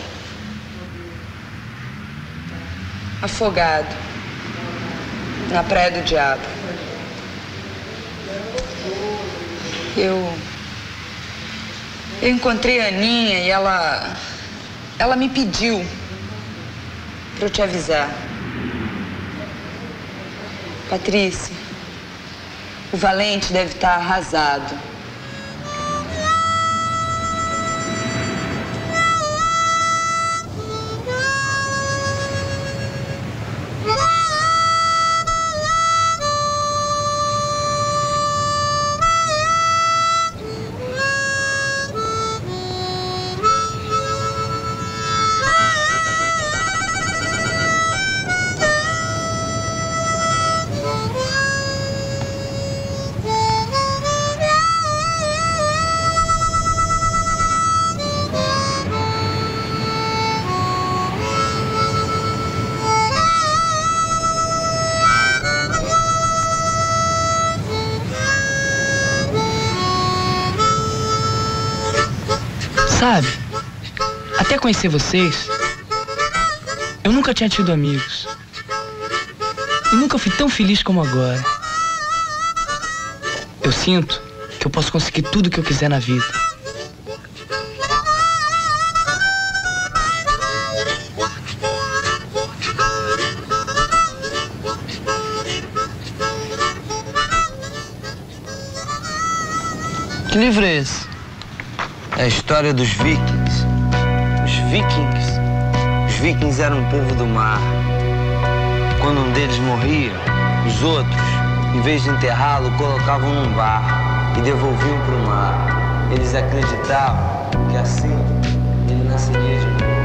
Afogado. Na Praia do Diabo. Eu... Eu encontrei a Aninha e ela... Ela me pediu para eu te avisar. Patrícia, o Valente deve estar arrasado. Sabe, até conhecer vocês, eu nunca tinha tido amigos. E nunca fui tão feliz como agora. Eu sinto que eu posso conseguir tudo o que eu quiser na vida. Que livro é esse? É a história dos vikings. Os vikings? Os vikings eram um povo do mar. Quando um deles morria, os outros, em vez de enterrá-lo, colocavam num barco e devolviam para o mar. Eles acreditavam que assim ele nasceria de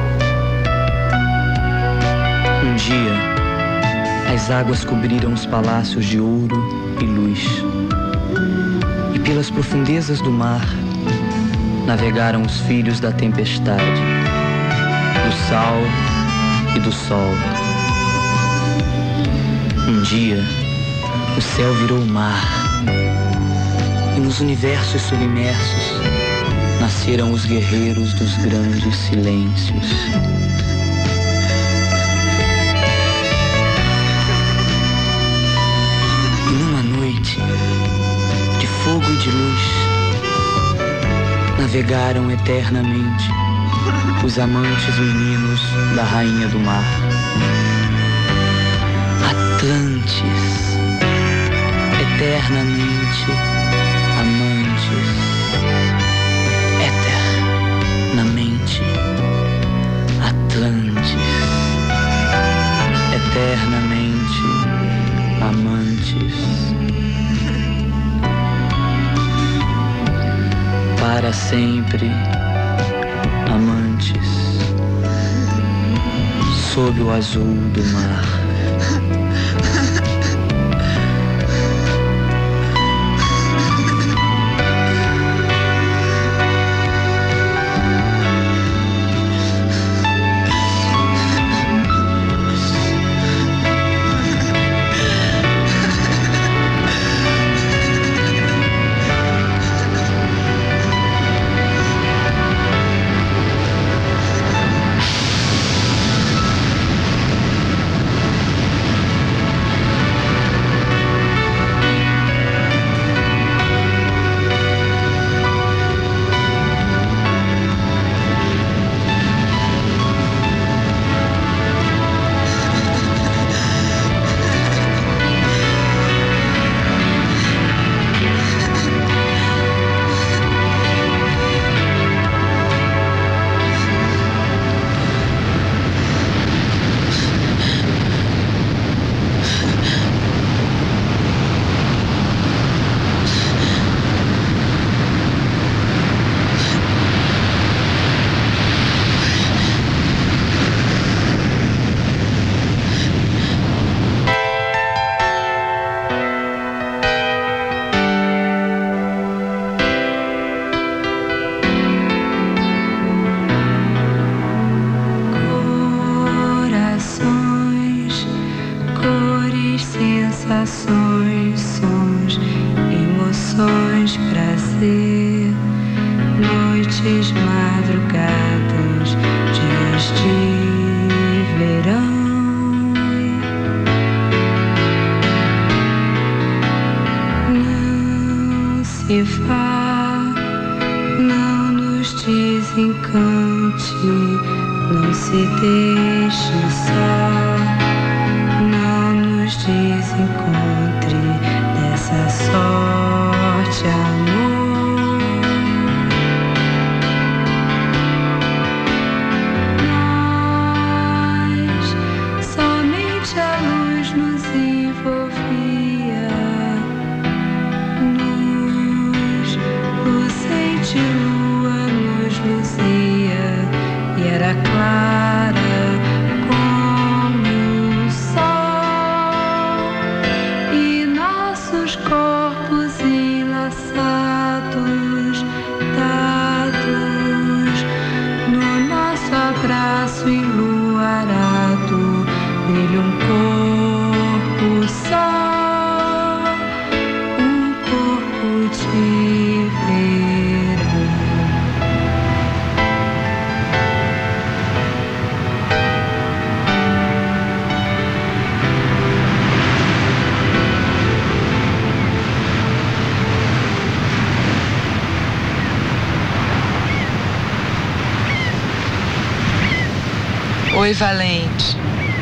novo. Um dia, as águas cobriram os palácios de ouro e luz. E pelas profundezas do mar, navegaram os filhos da tempestade, do sal e do sol. Um dia, o céu virou mar, e nos universos submersos nasceram os guerreiros dos grandes silêncios. E numa noite de fogo e de luz, navegaram eternamente os amantes meninos da rainha do mar. Atlantes, eternamente amantes, eternamente Atlantes, eternamente amantes. Para sempre amantes, sob o azul do mar. Sensações, sons, emoções, prazer, noites, madrugadas, dias de verão. Não se vá, não nos desencante. não se deixe só, não nos desencontre dessa sorte, amor. Nós, somente a luz nos envolvia, luz, lucente lua nos luzia, e era clara como o sol, e nossos corpos enlaçados, dados no nosso abraço enluarado, brilha um corpo só, um corpo de verão. Oi, Valente.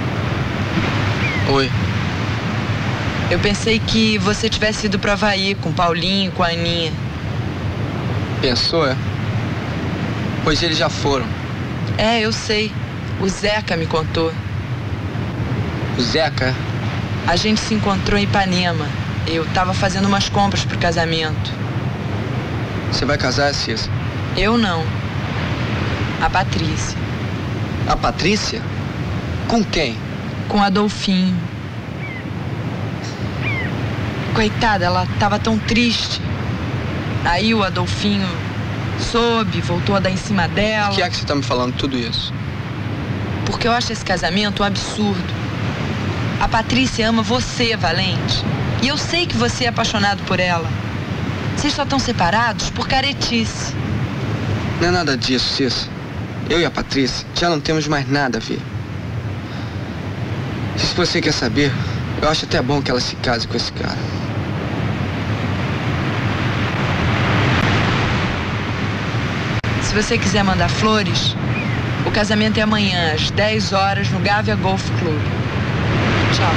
Oi. Eu pensei que você tivesse ido pro Havaí com o Paulinho, com a Aninha. Pensou, é? Pois eles já foram. É, eu sei. O Zeca me contou. O Zeca? A gente se encontrou em Ipanema. Eu tava fazendo umas compras pro casamento. Você vai casar, Cissa? Eu não. A Patrícia. A Patrícia? Com quem? Com a Adolfinho. Coitada, ela tava tão triste. Aí o Adolfinho soube, voltou a dar em cima dela. Por que é que você tá me falando tudo isso? Porque eu acho esse casamento um absurdo. A Patrícia ama você, Valente. E eu sei que você é apaixonado por ela. Vocês só estão separados por caretice. Não é nada disso, Cissa. Eu e a Patrícia já não temos mais nada a ver. Se você quer saber, eu acho até bom que ela se case com esse cara. Se você quiser mandar flores, o casamento é amanhã, às dez horas, no Gávea Golf Club. Tchau.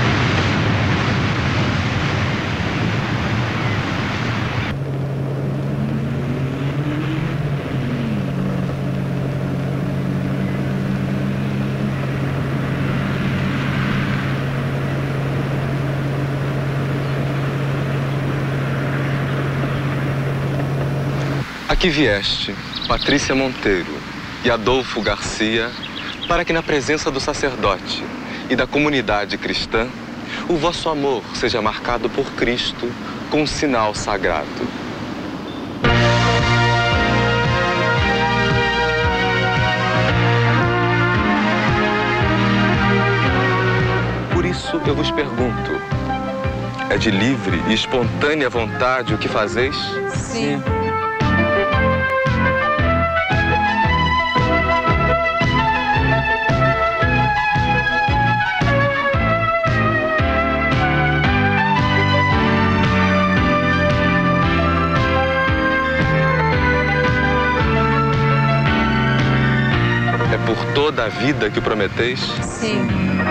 Aqui vieste, Patrícia Monteiro e Adolfo Garcia, para que na presença do sacerdote e da comunidade cristã, o vosso amor seja marcado por Cristo com um sinal sagrado. Por isso eu vos pergunto, é de livre e espontânea vontade o que fazeis? Sim. Por toda a vida que prometeis? Sim.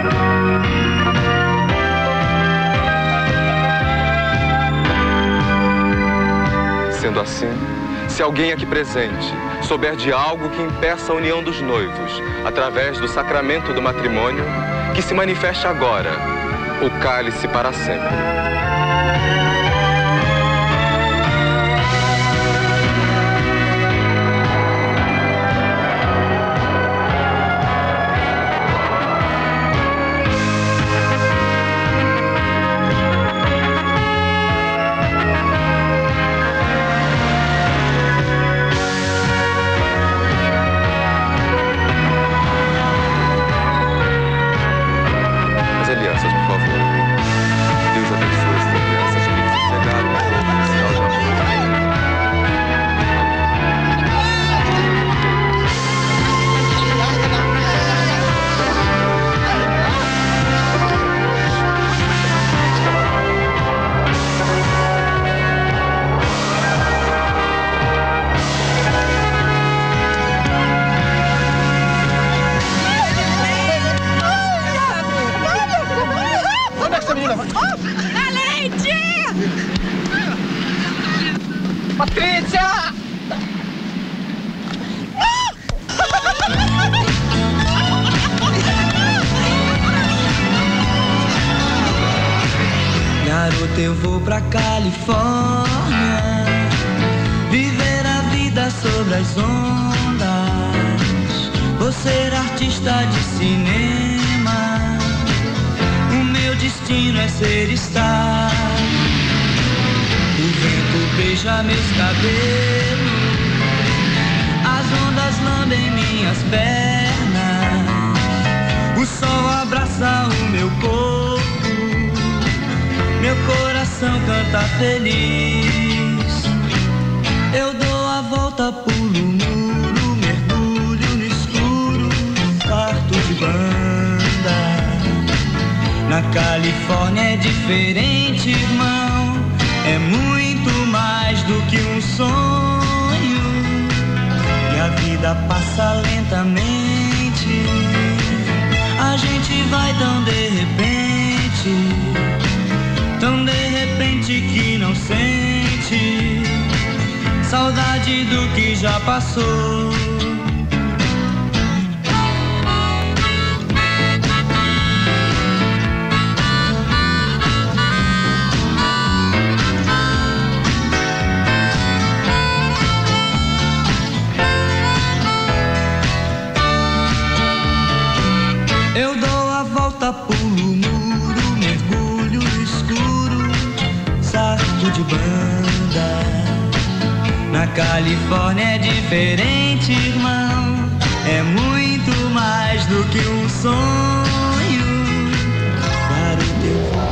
Sendo assim, se alguém aqui presente souber de algo que impeça a união dos noivos através do sacramento do matrimônio, que se manifeste agora o cálice para sempre. Alianças, por favor. Deus abençoe esta aliança de segura. Valente! Patrícia! Garota, eu vou pra Califórnia viver a vida sobre as ondas. Vou ser artista de cinema. O meu destino é ser star. O vento beija meus cabelos, as ondas lambem minhas pernas. O sol abraça o meu corpo, meu coração canta feliz. Eu dou a volta, pulo o muro, mergulho no escuro, parto de banda. Na Califórnia é diferente, irmão. É muito mais do que um sonho. E a vida passa lentamente. A gente vai tão de repente, tão de repente que não sente saudade do que já passou. Eu dou a volta, pulo o muro, mergulho no escuro, sarto de banda. Na Califórnia é diferente, irmão. É muito mais do que um sonho. Garoto, eu vou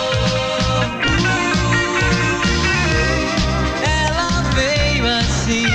assim.